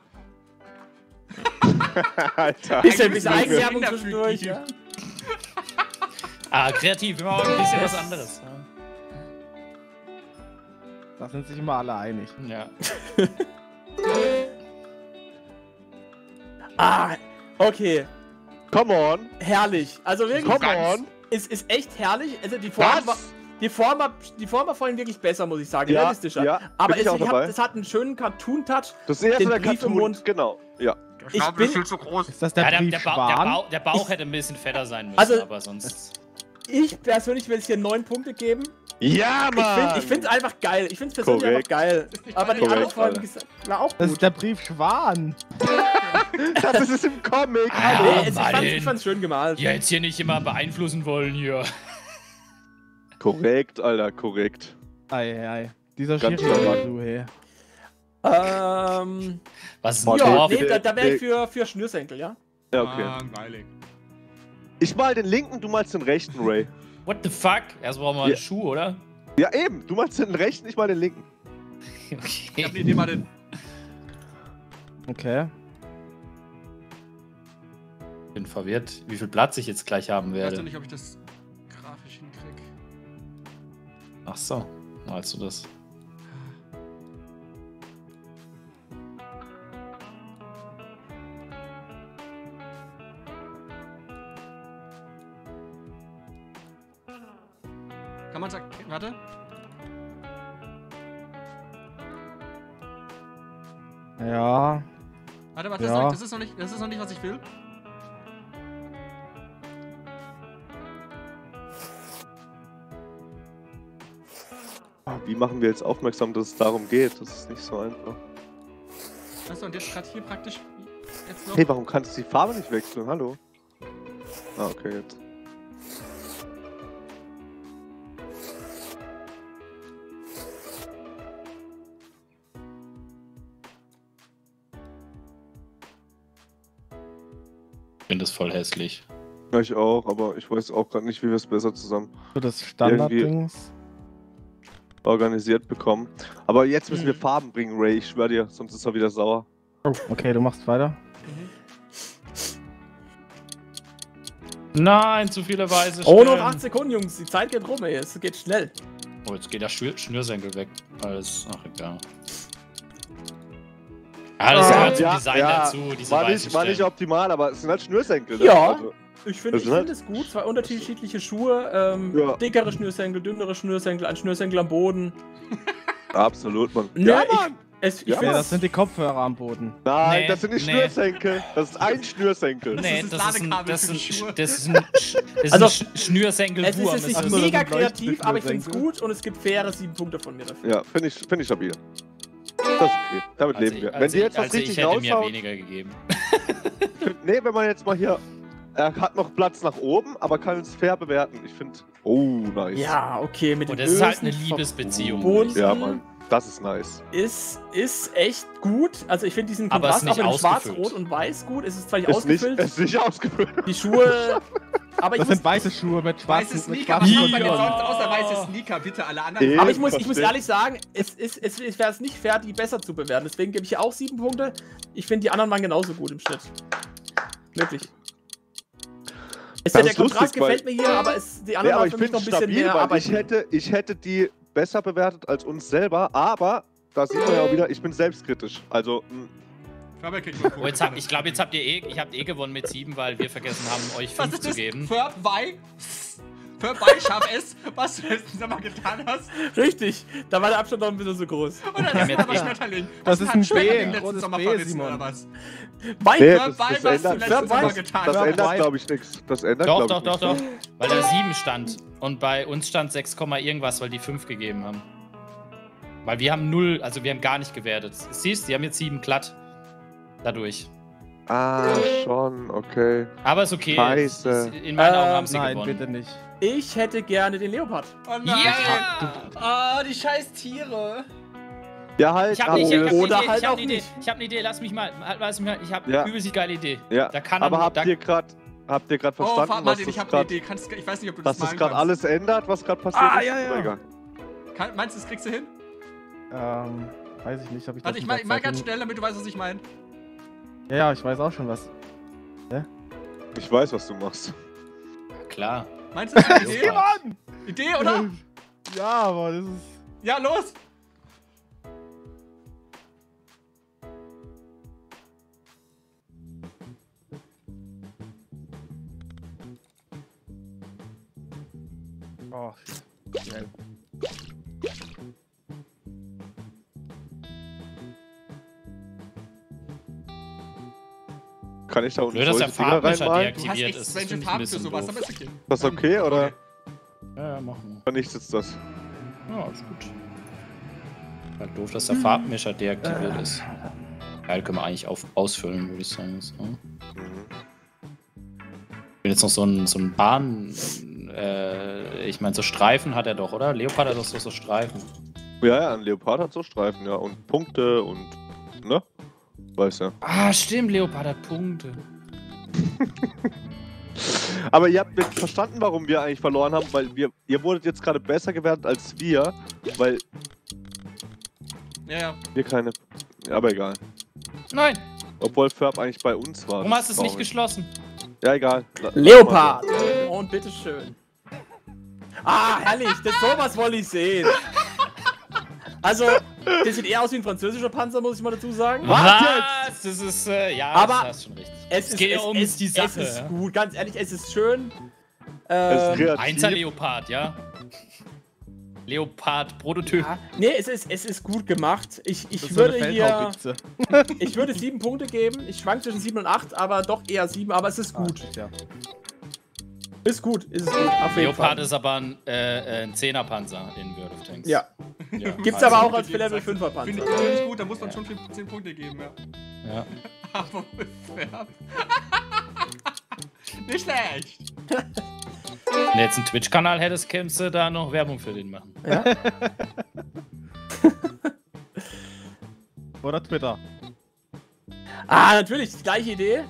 [SPEAKER 5] Alter.
[SPEAKER 1] Bisschen,
[SPEAKER 3] Ein
[SPEAKER 1] bisschen
[SPEAKER 3] bisschen
[SPEAKER 1] Eigenwerbung
[SPEAKER 3] Kinderflügel.
[SPEAKER 1] zwischendurch. Ja.
[SPEAKER 4] Ah, kreativ, immer auch ein bisschen was anderes.
[SPEAKER 2] Da sind sich immer alle einig.
[SPEAKER 4] Ja.
[SPEAKER 1] Ah, okay.
[SPEAKER 5] Come on.
[SPEAKER 1] Herrlich. Also wirklich,
[SPEAKER 5] Come
[SPEAKER 3] ganz-
[SPEAKER 5] on.
[SPEAKER 1] es ist echt herrlich. Also die Form, war,
[SPEAKER 5] Was?
[SPEAKER 1] die Form, war, die Form war vorhin wirklich besser, muss ich sagen.
[SPEAKER 5] Ja,
[SPEAKER 1] Realistischer.
[SPEAKER 5] ja,
[SPEAKER 1] Aber
[SPEAKER 5] bin ich
[SPEAKER 1] es,
[SPEAKER 5] auch
[SPEAKER 1] ich hab,
[SPEAKER 5] dabei.
[SPEAKER 1] es hat einen schönen Cartoon-Touch.
[SPEAKER 5] Das erste
[SPEAKER 1] Den
[SPEAKER 5] der
[SPEAKER 1] Brief im
[SPEAKER 5] Cartoon.
[SPEAKER 1] Mund.
[SPEAKER 5] Genau. Ja.
[SPEAKER 1] Ich bin,
[SPEAKER 3] zu groß.
[SPEAKER 2] Ist das der
[SPEAKER 4] ja, der,
[SPEAKER 2] Brief
[SPEAKER 4] der, ba der,
[SPEAKER 2] Schwan?
[SPEAKER 4] Bauch, der Bauch
[SPEAKER 1] Ich-
[SPEAKER 4] hätte ein bisschen fetter sein müssen,
[SPEAKER 1] Also-
[SPEAKER 4] aber sonst...
[SPEAKER 1] ich persönlich will es hier neun Punkte geben.
[SPEAKER 5] Ja,
[SPEAKER 1] Ich
[SPEAKER 5] Mann.
[SPEAKER 1] finde ich find's einfach geil. Ich finde es persönlich
[SPEAKER 5] Korrekt.
[SPEAKER 1] einfach geil.
[SPEAKER 3] nicht
[SPEAKER 1] Aber die
[SPEAKER 3] meine
[SPEAKER 1] anderen
[SPEAKER 5] Korrekt,
[SPEAKER 1] Folgen
[SPEAKER 5] Alter.
[SPEAKER 1] gesagt, war auch
[SPEAKER 2] Das
[SPEAKER 1] gut.
[SPEAKER 2] ist der Brief Schwan.
[SPEAKER 5] Das ist es im Comic.
[SPEAKER 4] Ah,
[SPEAKER 5] Hallo.
[SPEAKER 1] Nee, es, ich
[SPEAKER 4] Mann.
[SPEAKER 1] fand ich fand's schön gemalt.
[SPEAKER 4] Ja, jetzt hier nicht immer beeinflussen wollen hier.
[SPEAKER 5] Korrekt, Alter, korrekt.
[SPEAKER 2] Ei, ei. Dieser
[SPEAKER 5] Ganz
[SPEAKER 2] Schiri
[SPEAKER 5] klar.
[SPEAKER 2] war du, hey.
[SPEAKER 1] Ähm,
[SPEAKER 4] Was ist
[SPEAKER 5] Oh,
[SPEAKER 4] ein
[SPEAKER 1] ja,
[SPEAKER 4] Dorf?
[SPEAKER 1] nee, da, da wäre
[SPEAKER 5] nee.
[SPEAKER 1] ich für, für Schnürsenkel, ja?
[SPEAKER 5] Ja, okay.
[SPEAKER 3] Ah, Geiling.
[SPEAKER 5] Ich mal den linken, du malst den rechten, Ray.
[SPEAKER 4] What the fuck? Erst brauchen wir
[SPEAKER 5] Ja.
[SPEAKER 4] einen Schuh, oder?
[SPEAKER 5] Ja, eben. Du malst den rechten, ich mal den linken.
[SPEAKER 3] Ich hab
[SPEAKER 4] Okay.
[SPEAKER 3] eine Idee, mal den.
[SPEAKER 2] Okay.
[SPEAKER 4] Bin verwirrt, wie viel Platz ich jetzt gleich haben
[SPEAKER 3] Ich weiß noch
[SPEAKER 4] werde.
[SPEAKER 3] nicht, ob ich das grafisch hinkrieg.
[SPEAKER 4] Ach so, malst du das?
[SPEAKER 3] Kann man sagen. Warte.
[SPEAKER 2] Ja.
[SPEAKER 3] Warte, warte,
[SPEAKER 2] Ja.
[SPEAKER 3] das, ist noch nicht, das ist noch nicht, was ich will.
[SPEAKER 5] Wie machen wir jetzt aufmerksam, dass es darum geht? Das ist nicht so einfach.
[SPEAKER 3] Weißt du, und jetzt gerade hier praktisch. Jetzt noch.
[SPEAKER 5] Hey, warum kannst du die Farbe nicht wechseln? Hallo? Ah, okay, jetzt.
[SPEAKER 4] Ich finde das voll hässlich.
[SPEAKER 5] Ja, ich auch, aber ich weiß auch gerade nicht, wie wir es besser zusammen
[SPEAKER 2] So das Standarddings.
[SPEAKER 5] organisiert bekommen. Aber jetzt müssen wir
[SPEAKER 1] Mhm.
[SPEAKER 5] Farben bringen, Ray. Ich schwör dir, sonst ist er wieder sauer.
[SPEAKER 2] Oh, okay, du machst weiter.
[SPEAKER 4] Nein, zu viele weiße
[SPEAKER 1] Oh, noch
[SPEAKER 4] Stellen.
[SPEAKER 1] acht Sekunden, Jungs. Die Zeit geht rum, ey. Es geht schnell.
[SPEAKER 4] Oh, jetzt geht der Schnür Schnürsenkel weg. Alles, ach egal. Ja, das
[SPEAKER 1] Ja,
[SPEAKER 4] gehört zum
[SPEAKER 5] ja,
[SPEAKER 4] Design
[SPEAKER 5] ja.
[SPEAKER 4] dazu, diese
[SPEAKER 5] War
[SPEAKER 4] weißen
[SPEAKER 5] nicht, war nicht
[SPEAKER 4] Stellen.
[SPEAKER 5] optimal, aber es sind halt Schnürsenkel. ne?
[SPEAKER 1] Ja.
[SPEAKER 5] Also,
[SPEAKER 1] Ich finde
[SPEAKER 5] Das
[SPEAKER 1] ich
[SPEAKER 5] ist
[SPEAKER 1] find es gut. Zwei unterschiedliche Schuhe. Ähm,
[SPEAKER 5] Ja.
[SPEAKER 1] Dickere Schnürsenkel, dünnere Schnürsenkel, ein Schnürsenkel am Boden.
[SPEAKER 5] absolut, Mann.
[SPEAKER 1] Ne,
[SPEAKER 5] ja,
[SPEAKER 1] ich-
[SPEAKER 5] Mann.
[SPEAKER 1] Es, ich
[SPEAKER 5] Ja,
[SPEAKER 2] Ja,
[SPEAKER 1] finde
[SPEAKER 2] das sind die Kopfhörer am Boden.
[SPEAKER 5] Nein,
[SPEAKER 4] Nee,
[SPEAKER 5] das sind nicht
[SPEAKER 4] nee.
[SPEAKER 5] Schnürsenkel. Das ist ein Schnürsenkel.
[SPEAKER 4] Nee,
[SPEAKER 3] ist das
[SPEAKER 4] das ist ein,
[SPEAKER 3] Ladekabel
[SPEAKER 4] das
[SPEAKER 3] für
[SPEAKER 4] ist
[SPEAKER 3] die
[SPEAKER 4] ein,
[SPEAKER 3] Schuhe.
[SPEAKER 4] das ist ein, Sch- das ist
[SPEAKER 1] Also,
[SPEAKER 4] ein Sch- Schnürsenkelwurm.
[SPEAKER 1] es ist jetzt nicht
[SPEAKER 2] Ach so,
[SPEAKER 4] das.
[SPEAKER 2] das
[SPEAKER 1] mega
[SPEAKER 2] sind leuchtende
[SPEAKER 1] kreativ, aber ich finde es
[SPEAKER 2] Schnürsenkel.
[SPEAKER 1] gut und es gibt faire sieben Punkte von mir dafür.
[SPEAKER 5] Ja, finde ich, find ich stabil. Das ist okay. Damit
[SPEAKER 4] Also
[SPEAKER 5] leben
[SPEAKER 4] ich-
[SPEAKER 5] wir. Wenn
[SPEAKER 4] also
[SPEAKER 5] die jetzt
[SPEAKER 4] ich,
[SPEAKER 5] was
[SPEAKER 4] also
[SPEAKER 5] richtig
[SPEAKER 4] ich hätte mir
[SPEAKER 5] raushauen.
[SPEAKER 4] weniger gegeben.
[SPEAKER 5] Nee, wenn man jetzt mal hier. Er hat noch Platz nach oben, aber kann uns fair bewerten. Ich finde. Oh, nice.
[SPEAKER 1] Ja, okay, mit
[SPEAKER 4] Und
[SPEAKER 1] den
[SPEAKER 4] das ist halt eine
[SPEAKER 1] Ösen
[SPEAKER 4] Liebesbeziehung.
[SPEAKER 1] verbunden.
[SPEAKER 5] Ja, Mann. Das ist nice.
[SPEAKER 1] Ist, ist echt gut. Also ich finde diesen
[SPEAKER 4] Aber
[SPEAKER 1] Kontrast
[SPEAKER 4] ist
[SPEAKER 1] auch
[SPEAKER 4] nicht
[SPEAKER 1] mit dem Schwarz,
[SPEAKER 4] ausgefüllt.
[SPEAKER 1] Rot und Weiß gut. Es ist zwar nicht
[SPEAKER 5] Ist nicht,
[SPEAKER 1] ausgefüllt.
[SPEAKER 5] ist nicht ausgefüllt.
[SPEAKER 1] Die Schuhe. Aber ich,
[SPEAKER 2] Das
[SPEAKER 1] muss,
[SPEAKER 2] sind weiße Schuhe mit
[SPEAKER 3] Weiße
[SPEAKER 2] schwarzen mit
[SPEAKER 3] Sneaker,
[SPEAKER 2] schwarzen
[SPEAKER 3] was macht man jetzt
[SPEAKER 2] Kontrollen.
[SPEAKER 3] sonst außer weiße Sneaker? Bitte alle anderen.
[SPEAKER 5] Eh.
[SPEAKER 1] aber ich muss, ich muss
[SPEAKER 5] verstehe.
[SPEAKER 1] ehrlich sagen, es, ist, es, es wäre es nicht fair, die besser zu bewerten. Deswegen gebe ich hier auch sieben Punkte. Ich finde die anderen waren genauso gut im Schnitt. Wirklich. Es,
[SPEAKER 5] Das
[SPEAKER 1] der
[SPEAKER 5] ist
[SPEAKER 1] Kontrast
[SPEAKER 5] lustig, weil-
[SPEAKER 1] gefällt mir hier, aber es, die
[SPEAKER 5] Nee,
[SPEAKER 1] anderen
[SPEAKER 5] aber
[SPEAKER 1] waren
[SPEAKER 5] ich
[SPEAKER 1] für mich
[SPEAKER 5] finde
[SPEAKER 1] noch
[SPEAKER 5] es
[SPEAKER 1] ein bisschen
[SPEAKER 5] stabil,
[SPEAKER 1] mehr
[SPEAKER 5] weil
[SPEAKER 1] Arbeit.
[SPEAKER 5] ich hätte, ich hätte die besser bewertet als uns selber, aber da sieht man ja auch wieder, ich bin selbstkritisch. Also, mh,
[SPEAKER 3] Fabian kriegt mal
[SPEAKER 4] Oh, jetzt hab, ich glaube, jetzt habt ihr eh, ich habt eh gewonnen mit sieben, weil wir vergessen haben, euch
[SPEAKER 3] Was
[SPEAKER 4] fünf
[SPEAKER 3] ist
[SPEAKER 4] zu
[SPEAKER 3] das?
[SPEAKER 4] geben.
[SPEAKER 3] Verb, Wei? für Beischaf S, was du letzten Sommer getan hast.
[SPEAKER 1] Richtig, da war der Abstand noch ein bisschen so groß.
[SPEAKER 3] Und dann ist aber Schmetterling.
[SPEAKER 2] Das
[SPEAKER 3] Was
[SPEAKER 2] ist
[SPEAKER 3] hat
[SPEAKER 2] ein
[SPEAKER 3] Schmetterling
[SPEAKER 2] B, ein
[SPEAKER 3] letzten
[SPEAKER 2] rotes
[SPEAKER 3] Sommer
[SPEAKER 2] B,
[SPEAKER 3] verrissen,
[SPEAKER 2] Simon.
[SPEAKER 3] oder was?
[SPEAKER 1] Mein
[SPEAKER 5] Nee,
[SPEAKER 3] Für
[SPEAKER 5] das,
[SPEAKER 3] Ball
[SPEAKER 5] das
[SPEAKER 3] warst du
[SPEAKER 5] ändert,
[SPEAKER 3] letzten Sommer
[SPEAKER 1] weiß-
[SPEAKER 3] getan.
[SPEAKER 5] das
[SPEAKER 2] Für
[SPEAKER 5] ändert
[SPEAKER 2] Ball.
[SPEAKER 5] glaube ich, nichts. Das ändert,
[SPEAKER 4] Doch,
[SPEAKER 5] glaub
[SPEAKER 4] doch,
[SPEAKER 5] ich,
[SPEAKER 4] doch,
[SPEAKER 5] nichts.
[SPEAKER 4] doch. Weil da sieben stand. Und bei uns stand sechs, irgendwas, weil die fünf gegeben haben. Weil wir haben null, also wir haben gar nicht gewertet. Siehst, die haben jetzt sieben glatt. Dadurch.
[SPEAKER 5] Ah, schon, okay.
[SPEAKER 4] Aber ist okay.
[SPEAKER 5] Scheiße.
[SPEAKER 4] In meinen Augen
[SPEAKER 1] Ähm,
[SPEAKER 4] haben sie
[SPEAKER 2] Nein,
[SPEAKER 4] gewonnen.
[SPEAKER 2] bitte nicht.
[SPEAKER 1] Ich hätte gerne den Leopard.
[SPEAKER 3] Oh nein.
[SPEAKER 4] Ja!
[SPEAKER 6] Ah, die scheiß Tiere.
[SPEAKER 5] Ja, halt.
[SPEAKER 4] Ich habe eine
[SPEAKER 5] aber-
[SPEAKER 4] Idee, ich hab eine
[SPEAKER 1] Oder
[SPEAKER 4] Idee,
[SPEAKER 1] halt
[SPEAKER 4] ich hab
[SPEAKER 1] auch
[SPEAKER 4] eine Idee.
[SPEAKER 1] nicht.
[SPEAKER 4] Ich habe eine Idee, lass mich mal, halt, lass mich mal, ich habe
[SPEAKER 5] Ja.
[SPEAKER 4] eine übelst geile Idee.
[SPEAKER 5] Ja,
[SPEAKER 4] Da kann er
[SPEAKER 5] aber
[SPEAKER 4] nur,
[SPEAKER 5] habt
[SPEAKER 4] da,
[SPEAKER 5] ihr gerade habt ihr gerade
[SPEAKER 3] Oh,
[SPEAKER 5] verstanden,
[SPEAKER 3] warte,
[SPEAKER 5] was
[SPEAKER 3] Martin,
[SPEAKER 5] das
[SPEAKER 3] ich habe eine
[SPEAKER 5] grad,
[SPEAKER 3] Idee. Kannst, ich weiß nicht, ob du
[SPEAKER 5] dass
[SPEAKER 3] das
[SPEAKER 5] das
[SPEAKER 3] malen
[SPEAKER 5] gerade
[SPEAKER 3] kannst.
[SPEAKER 5] alles ändert, was gerade passiert
[SPEAKER 2] Ah,
[SPEAKER 5] ist?
[SPEAKER 2] ja, ja.
[SPEAKER 5] Aber egal.
[SPEAKER 3] Kann, meinst du, das kriegst du hin?
[SPEAKER 2] Ähm, weiß ich nicht, ob ich
[SPEAKER 3] Warte,
[SPEAKER 2] das
[SPEAKER 3] ich
[SPEAKER 2] mit
[SPEAKER 3] mal,
[SPEAKER 2] der
[SPEAKER 3] mal
[SPEAKER 2] Zeit
[SPEAKER 3] ganz
[SPEAKER 2] hin-
[SPEAKER 3] schnell, damit du weißt, was ich meine.
[SPEAKER 2] Ja, ja, ich weiß auch schon was.
[SPEAKER 5] Ich weiß, was du machst.
[SPEAKER 4] klar.
[SPEAKER 3] Meinst du, das ist eine Idee?
[SPEAKER 2] Mann!
[SPEAKER 3] Idee, oder?
[SPEAKER 2] Ja, aber das ist...
[SPEAKER 3] Ja, los!
[SPEAKER 2] Oh, shit. Geil.
[SPEAKER 5] Kann ich da unten
[SPEAKER 4] Blöd, dass der
[SPEAKER 5] solche Dinger
[SPEAKER 4] Farbmischer
[SPEAKER 5] reinmalen?
[SPEAKER 3] Du hast
[SPEAKER 4] deaktiviert
[SPEAKER 3] echt
[SPEAKER 4] ist. Das
[SPEAKER 3] strange
[SPEAKER 4] finde ich ein
[SPEAKER 3] Farben für
[SPEAKER 4] bisschen
[SPEAKER 3] sowas,
[SPEAKER 4] doof.
[SPEAKER 3] aber ist okay.
[SPEAKER 5] Ist das okay, oder?
[SPEAKER 4] Ja, ja, machen
[SPEAKER 5] Vernichtet das?
[SPEAKER 4] wir. Ja, ist gut. Halt doof, dass der Farbmischer deaktiviert ist. Geil, können wir eigentlich auf, ausfüllen, würde ich sagen. So.
[SPEAKER 5] Mhm.
[SPEAKER 4] Ich bin jetzt noch so ein, so ein Bahn. Äh, ich meine, so Streifen hat er doch, oder? Leopard hat doch so, so Streifen.
[SPEAKER 5] Ja, ja, ein Leopard hat so Streifen, ja. Und Punkte und. Ne? Weiß ja.
[SPEAKER 4] Ah, stimmt, Leopard hat Punkte.
[SPEAKER 5] Aber ihr habt jetzt verstanden, warum wir eigentlich verloren haben, weil wir. Ihr wurdet jetzt gerade besser gewertet als wir, weil
[SPEAKER 3] Ja, ja.
[SPEAKER 5] wir keine. Ja, aber egal.
[SPEAKER 4] Nein,
[SPEAKER 5] Obwohl Ferb eigentlich bei uns war.
[SPEAKER 4] warum hast du es nicht
[SPEAKER 5] traurig.
[SPEAKER 4] geschlossen?
[SPEAKER 5] Ja, egal. La-
[SPEAKER 1] Leopard! Und bitteschön. Ah, herrlich, das sowas wollte ich sehen. Also, das sieht eher aus wie ein französischer Panzer, muss ich mal dazu sagen.
[SPEAKER 4] Was? Das ist, äh, ja,
[SPEAKER 1] Aber
[SPEAKER 4] das hast schon recht.
[SPEAKER 1] Es
[SPEAKER 4] Es
[SPEAKER 1] ist,
[SPEAKER 4] geht ja
[SPEAKER 1] es,
[SPEAKER 4] um
[SPEAKER 1] es,
[SPEAKER 4] die Sache,
[SPEAKER 1] Es ist
[SPEAKER 4] ja.
[SPEAKER 1] gut, ganz ehrlich, es ist schön.
[SPEAKER 5] Es ist
[SPEAKER 1] Ähm,
[SPEAKER 5] kreativ.
[SPEAKER 4] Einser Leopard, ja. Leopard, Prototyp.
[SPEAKER 1] ja, nee, es ist, es ist gut gemacht. Ich, ich
[SPEAKER 2] Das ist so eine
[SPEAKER 1] würde hier.
[SPEAKER 2] Feldhaubitze.
[SPEAKER 1] Ich würde sieben Punkte geben. Ich schwank zwischen sieben und acht, aber doch eher sieben. Aber es ist gut.
[SPEAKER 2] Ah, ja.
[SPEAKER 1] Ist gut, ist es gut. Auf jeden
[SPEAKER 4] Leopard
[SPEAKER 1] Fall.
[SPEAKER 4] ist aber ein, äh, ein Zehner-Panzer in World of Tanks.
[SPEAKER 1] Ja.
[SPEAKER 4] ja.
[SPEAKER 1] Gibt's
[SPEAKER 4] Also,
[SPEAKER 1] aber auch als
[SPEAKER 3] Finde
[SPEAKER 1] Level
[SPEAKER 3] ich
[SPEAKER 1] fünfer
[SPEAKER 3] Finde
[SPEAKER 1] Panzer.
[SPEAKER 3] ich finde ich gut, da muss man schon zehn Punkte geben, ja.
[SPEAKER 4] Ja.
[SPEAKER 3] Aber mit Pferd. Nicht schlecht.
[SPEAKER 4] Wenn du jetzt einen Twitch-Kanal hättest, könntest du da noch Werbung für den machen.
[SPEAKER 1] Ja?
[SPEAKER 2] Oder Twitter.
[SPEAKER 1] Ah, natürlich, die gleiche Idee.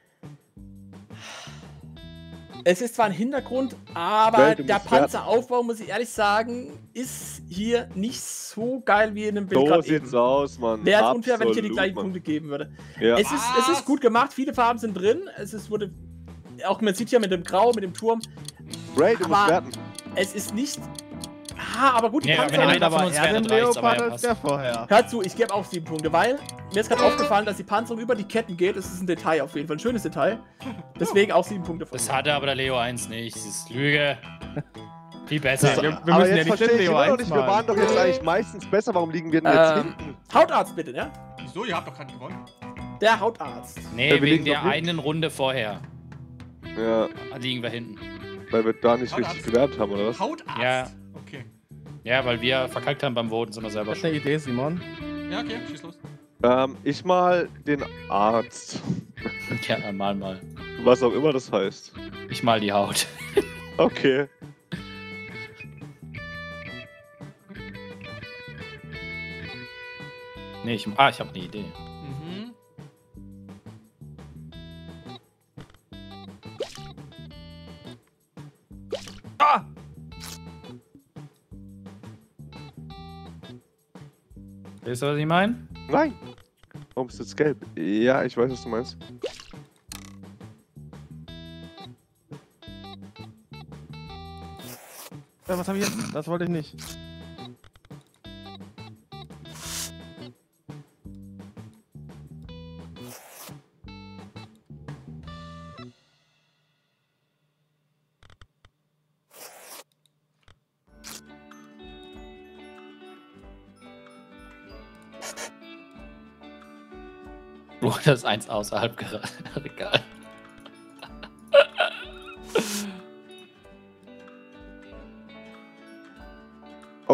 [SPEAKER 1] Es ist zwar ein Hintergrund, aber
[SPEAKER 5] Welt, du
[SPEAKER 1] der
[SPEAKER 5] musst werten.
[SPEAKER 1] Panzeraufbau, muss ich ehrlich sagen, ist hier nicht so geil wie in dem Bild
[SPEAKER 5] So
[SPEAKER 1] gerade
[SPEAKER 5] sieht's
[SPEAKER 1] eben.
[SPEAKER 5] aus, Mann.
[SPEAKER 1] Wäre es unfair, wenn ich hier die
[SPEAKER 5] Absolut,
[SPEAKER 1] gleichen
[SPEAKER 5] Mann.
[SPEAKER 1] Punkte geben würde.
[SPEAKER 5] Ja.
[SPEAKER 1] Es ist, es ist gut gemacht, viele Farben sind drin. Es ist, wurde. Auch man sieht ja mit dem Grau, mit dem Turm.
[SPEAKER 5] Ray, du musst
[SPEAKER 1] aber-
[SPEAKER 5] werten.
[SPEAKER 1] Es ist nicht. Ah, aber gut, die
[SPEAKER 4] Ja,
[SPEAKER 1] Panzer.
[SPEAKER 4] wenn einer
[SPEAKER 2] Nein,
[SPEAKER 4] von
[SPEAKER 2] aber
[SPEAKER 4] uns
[SPEAKER 2] er
[SPEAKER 4] wertet,
[SPEAKER 2] den
[SPEAKER 4] reicht's, aber
[SPEAKER 2] Leopard
[SPEAKER 4] er
[SPEAKER 2] als
[SPEAKER 4] passt.
[SPEAKER 2] der vorher.
[SPEAKER 1] Hör zu, ich gebe auch sieben Punkte, weil mir ist gerade aufgefallen, dass die Panzerung über die Ketten geht. Das ist ein Detail auf jeden Fall, ein schönes Detail. Deswegen auch sieben Punkte von
[SPEAKER 4] Das
[SPEAKER 1] mir.
[SPEAKER 4] hatte aber der Leo eins nicht. Das ist Lüge. Viel besser.
[SPEAKER 2] Wir, wir
[SPEAKER 5] Aber
[SPEAKER 2] müssen ja
[SPEAKER 5] jetzt
[SPEAKER 2] nicht
[SPEAKER 5] verstehe
[SPEAKER 2] den
[SPEAKER 5] ich
[SPEAKER 2] Leo
[SPEAKER 5] immer noch
[SPEAKER 2] eins
[SPEAKER 5] nicht, wir waren
[SPEAKER 2] malen.
[SPEAKER 5] doch jetzt eigentlich meistens besser, warum liegen wir denn jetzt
[SPEAKER 1] Ähm,
[SPEAKER 5] hinten?
[SPEAKER 1] Hautarzt bitte, ne?
[SPEAKER 3] Wieso? Ihr habt doch gerade gewonnen.
[SPEAKER 1] Der Hautarzt.
[SPEAKER 4] Nee,
[SPEAKER 5] Ja, wir
[SPEAKER 4] wegen
[SPEAKER 5] liegen
[SPEAKER 4] der
[SPEAKER 5] noch hinten.
[SPEAKER 4] einen Runde vorher
[SPEAKER 5] Ja,
[SPEAKER 4] liegen wir hinten.
[SPEAKER 5] weil wir da nicht
[SPEAKER 3] Hautarzt.
[SPEAKER 5] richtig gewertet haben, oder was?
[SPEAKER 3] Hautarzt.
[SPEAKER 4] Ja.
[SPEAKER 3] Okay.
[SPEAKER 4] Ja, weil wir verkackt haben beim Voten, sind wir selber
[SPEAKER 2] Das ist eine
[SPEAKER 4] schon.
[SPEAKER 2] Idee, Simon.
[SPEAKER 3] Ja, okay, schieß los.
[SPEAKER 5] Ähm, ich mal den Arzt.
[SPEAKER 4] Ja, mal, mal.
[SPEAKER 5] Was auch immer das heißt.
[SPEAKER 4] Ich mal die Haut.
[SPEAKER 5] Okay.
[SPEAKER 4] Nee, ich. Ah, ich habe eine Idee.
[SPEAKER 3] Mhm.
[SPEAKER 4] Weißt du, was ich meine?
[SPEAKER 5] Nein. Warum ist das gelb? Ja, ich weiß, was du meinst.
[SPEAKER 2] Ja, was habe ich jetzt? Das wollte ich nicht.
[SPEAKER 4] Oh, das ist eins außerhalb gerade. Regal.
[SPEAKER 5] Oh.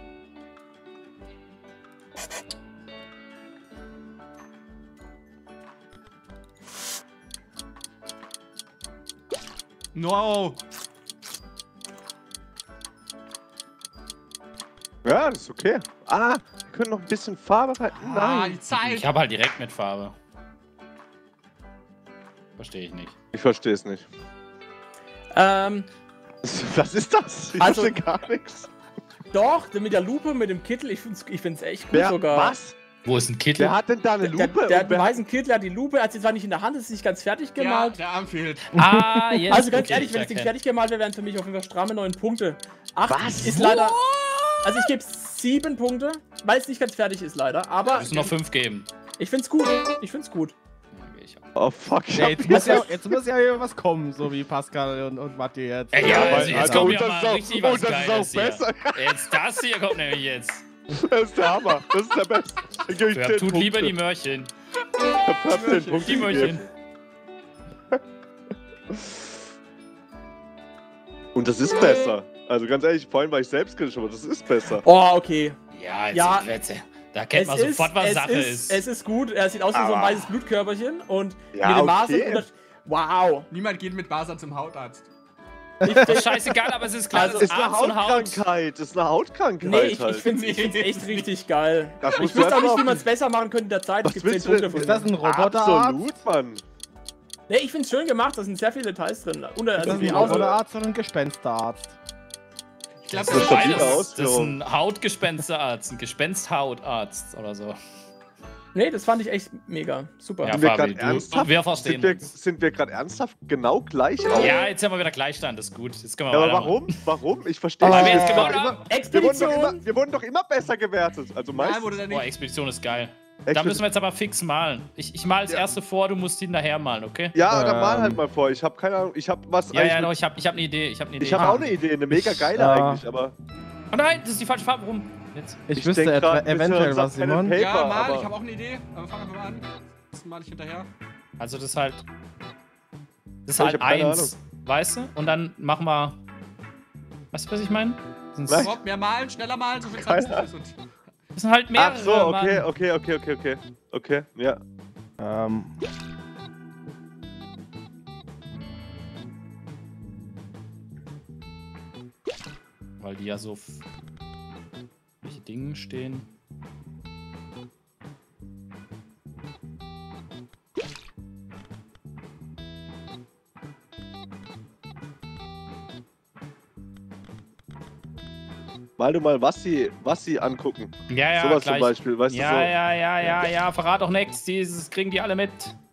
[SPEAKER 3] No!
[SPEAKER 5] Ja, das ist okay. Ah, wir können noch ein bisschen Farbe rein.
[SPEAKER 3] Ah,
[SPEAKER 5] Nein.
[SPEAKER 3] die Zeit!
[SPEAKER 4] Ich habe halt direkt mit Farbe. Verstehe ich nicht.
[SPEAKER 5] Ich verstehe es nicht.
[SPEAKER 1] Ähm,
[SPEAKER 5] Was ist das? Ich
[SPEAKER 1] Also-
[SPEAKER 5] verstehe gar nichts.
[SPEAKER 1] doch, mit der Lupe, mit dem Kittel, ich find's, ich find's echt gut
[SPEAKER 5] Wer,
[SPEAKER 1] sogar.
[SPEAKER 5] was?
[SPEAKER 4] Wo ist ein Kittel?
[SPEAKER 5] Wer hat denn da eine
[SPEAKER 1] Der,
[SPEAKER 5] Lupe?
[SPEAKER 1] der,
[SPEAKER 5] Und
[SPEAKER 1] der
[SPEAKER 5] wer-
[SPEAKER 1] weißen Kittel hat die Lupe, hat sie zwar nicht in der Hand, ist nicht ganz fertig
[SPEAKER 3] Ja,
[SPEAKER 1] gemalt.
[SPEAKER 3] der Arm fehlt.
[SPEAKER 4] Ah, jetzt.
[SPEAKER 1] Also ganz
[SPEAKER 4] okay,
[SPEAKER 1] ehrlich,
[SPEAKER 4] ich
[SPEAKER 1] wenn das Ding
[SPEAKER 4] erkenn.
[SPEAKER 1] fertig gemalt wäre, wären für mich auf jeden Fall stramme neun Punkte. acht
[SPEAKER 5] Was?
[SPEAKER 1] ist leider. Also ich gebe sieben Punkte, weil es nicht ganz fertig ist leider. Aber
[SPEAKER 4] Wir müssen noch fünf geben.
[SPEAKER 1] ich find's gut. Ich find's gut.
[SPEAKER 4] Ja, geh ich auch.
[SPEAKER 5] Oh fuck, ich
[SPEAKER 2] Ja,
[SPEAKER 5] hab
[SPEAKER 2] jetzt, muss
[SPEAKER 1] Also-
[SPEAKER 2] ja, jetzt muss ja hier was kommen, so wie Pascal und, und Matti jetzt.
[SPEAKER 4] Ey, ja, also
[SPEAKER 5] Also,
[SPEAKER 4] jetzt kommt
[SPEAKER 5] und
[SPEAKER 4] ja
[SPEAKER 5] das
[SPEAKER 4] mal
[SPEAKER 5] ist auch-
[SPEAKER 4] richtig
[SPEAKER 5] und
[SPEAKER 4] was
[SPEAKER 5] das ist auch
[SPEAKER 4] Geiles hier.
[SPEAKER 5] besser.
[SPEAKER 4] Jetzt das hier kommt nämlich jetzt.
[SPEAKER 5] Das ist der Hammer. Das ist der Beste. Ich gebe euch
[SPEAKER 4] Wer
[SPEAKER 5] zehn
[SPEAKER 4] tut
[SPEAKER 5] Punkte.
[SPEAKER 4] lieber die Möhrchen.
[SPEAKER 5] Ich hab zehn Punkte
[SPEAKER 4] Die Möhrchen.
[SPEAKER 5] gegeben. Und das ist besser. Also ganz ehrlich, vorhin war ich selbstkritisch, aber das ist besser.
[SPEAKER 1] Oh, okay.
[SPEAKER 4] Ja, jetzt
[SPEAKER 1] Ja.
[SPEAKER 4] jetzt- da kennt man sofort, was
[SPEAKER 1] es
[SPEAKER 4] Sache
[SPEAKER 1] ist,
[SPEAKER 4] ist.
[SPEAKER 1] Es ist gut. Er sieht aus wie so ein
[SPEAKER 5] Aber-
[SPEAKER 1] weißes Blutkörperchen und
[SPEAKER 5] Ja,
[SPEAKER 1] mit dem Maß.
[SPEAKER 5] okay.
[SPEAKER 1] Und das, wow.
[SPEAKER 3] Niemand geht mit Basa zum Hautarzt.
[SPEAKER 1] Ich,
[SPEAKER 4] Das ist
[SPEAKER 1] ich,
[SPEAKER 4] scheißegal, aber es ist klar,
[SPEAKER 1] Also,
[SPEAKER 4] es
[SPEAKER 5] Das
[SPEAKER 4] ist
[SPEAKER 5] ist eine
[SPEAKER 4] Arzt und Haut.
[SPEAKER 5] Hautkrankheit. Das ist eine Hautkrankheit
[SPEAKER 1] nee, ich,
[SPEAKER 5] halt.
[SPEAKER 1] ich finde es echt richtig geil.
[SPEAKER 5] Das
[SPEAKER 1] Ich
[SPEAKER 5] musst du
[SPEAKER 1] wüsste auch
[SPEAKER 5] erst
[SPEAKER 1] nicht,
[SPEAKER 5] mal
[SPEAKER 1] wie man es besser machen könnte in der Zeit.
[SPEAKER 5] Was
[SPEAKER 1] Es gibt zehn
[SPEAKER 5] willst du
[SPEAKER 1] Punkte
[SPEAKER 5] denn-
[SPEAKER 1] von
[SPEAKER 2] Ist
[SPEAKER 1] mir.
[SPEAKER 2] das ein Roboterarzt?
[SPEAKER 5] Absolut, Mann.
[SPEAKER 1] Nee, ich finde es schön gemacht. Da sind sehr viele Details drin. Und,
[SPEAKER 2] Ist
[SPEAKER 1] also
[SPEAKER 2] das
[SPEAKER 1] wie
[SPEAKER 2] ein
[SPEAKER 1] außer,
[SPEAKER 2] Roboterarzt oder ein Gespensterarzt?
[SPEAKER 3] Ich glaube,
[SPEAKER 4] Das
[SPEAKER 5] Das
[SPEAKER 4] ist
[SPEAKER 5] ist stabile
[SPEAKER 4] beides. Das ist
[SPEAKER 5] Ausführung.
[SPEAKER 4] ein Hautgespensterarzt, ein Gespenst-Hautarzt oder so.
[SPEAKER 1] nee, das fand ich echt mega. Super.
[SPEAKER 4] Ja,
[SPEAKER 5] Sind wir
[SPEAKER 4] Fabi,
[SPEAKER 5] grad ernsthaft?
[SPEAKER 4] du, wir verstehen
[SPEAKER 5] Sind wir,
[SPEAKER 4] uns.
[SPEAKER 5] sind wir gerade ernsthaft genau gleich auf?
[SPEAKER 4] Ja, jetzt haben wir wieder Gleichstand, das ist gut. Jetzt können wir
[SPEAKER 5] Ja, aber
[SPEAKER 4] weitermachen.
[SPEAKER 5] warum? Warum? Ich verstehe
[SPEAKER 4] Weil
[SPEAKER 5] nicht.
[SPEAKER 4] wir jetzt
[SPEAKER 5] Wir
[SPEAKER 4] gewonnen
[SPEAKER 5] wurden
[SPEAKER 4] haben.
[SPEAKER 5] immer- wir wurden, doch
[SPEAKER 1] Expedition.
[SPEAKER 5] immer, wir wurden doch immer besser gewertet. Also
[SPEAKER 3] Nein,
[SPEAKER 5] meistens.
[SPEAKER 3] wurde der
[SPEAKER 4] Boah,
[SPEAKER 3] nicht.
[SPEAKER 4] Expedition ist geil.
[SPEAKER 5] Echt?
[SPEAKER 4] Da müssen wir jetzt aber fix malen. Ich, ich mal als
[SPEAKER 5] Ja.
[SPEAKER 4] erste vor, du musst hinterher malen, okay?
[SPEAKER 5] Ja, dann mal
[SPEAKER 2] Ähm.
[SPEAKER 5] halt mal vor. Ich habe keine Ahnung. Ich habe was.
[SPEAKER 4] Ja,
[SPEAKER 5] eigentlich
[SPEAKER 4] ja,
[SPEAKER 5] mit-
[SPEAKER 4] doch, ich hab, ich hab eine Idee. Ich hab eine Idee.
[SPEAKER 5] Ich habe auch eine Idee, eine mega geile
[SPEAKER 2] Ja.
[SPEAKER 5] eigentlich, aber
[SPEAKER 4] Oh nein, das ist die falsche Farbe. Warum? Jetzt.
[SPEAKER 2] Ich,
[SPEAKER 5] Ich
[SPEAKER 2] wüsste
[SPEAKER 5] denk
[SPEAKER 2] etwa,
[SPEAKER 5] grad, wir sind
[SPEAKER 2] eventuell
[SPEAKER 5] uns
[SPEAKER 2] was,
[SPEAKER 5] auf Pen and
[SPEAKER 2] Simon.
[SPEAKER 5] Paper.
[SPEAKER 3] Ja, mal,
[SPEAKER 5] aber-
[SPEAKER 3] ich habe auch eine Idee. Aber fangen wir mal an. Das mal ich hinterher.
[SPEAKER 4] Also das ist halt. Das ist
[SPEAKER 5] Ja, ich
[SPEAKER 4] halt
[SPEAKER 5] hab keine
[SPEAKER 4] eins. Weißt du? Und dann machen wir. Weißt du, was ich meine? Das
[SPEAKER 5] Was?
[SPEAKER 4] sind-
[SPEAKER 3] Bob, mehr malen, schneller malen, so viel
[SPEAKER 5] Keine
[SPEAKER 3] Zeit ist es. Und
[SPEAKER 4] das sind halt mehrere.
[SPEAKER 5] Ach so, okay,
[SPEAKER 4] Mann.
[SPEAKER 5] okay, okay, okay, okay. Okay, ja.
[SPEAKER 2] Ähm,
[SPEAKER 4] Weil die ja so. f- Welche Dinge stehen.
[SPEAKER 5] Mal du mal, was sie, was sie angucken.
[SPEAKER 4] Ja, ja,
[SPEAKER 5] Sowas
[SPEAKER 4] gleich.
[SPEAKER 5] zum Beispiel, weißt
[SPEAKER 4] Ja,
[SPEAKER 5] du so.
[SPEAKER 4] ja, ja, ja, ja, verrat doch nichts. Dieses kriegen die alle mit.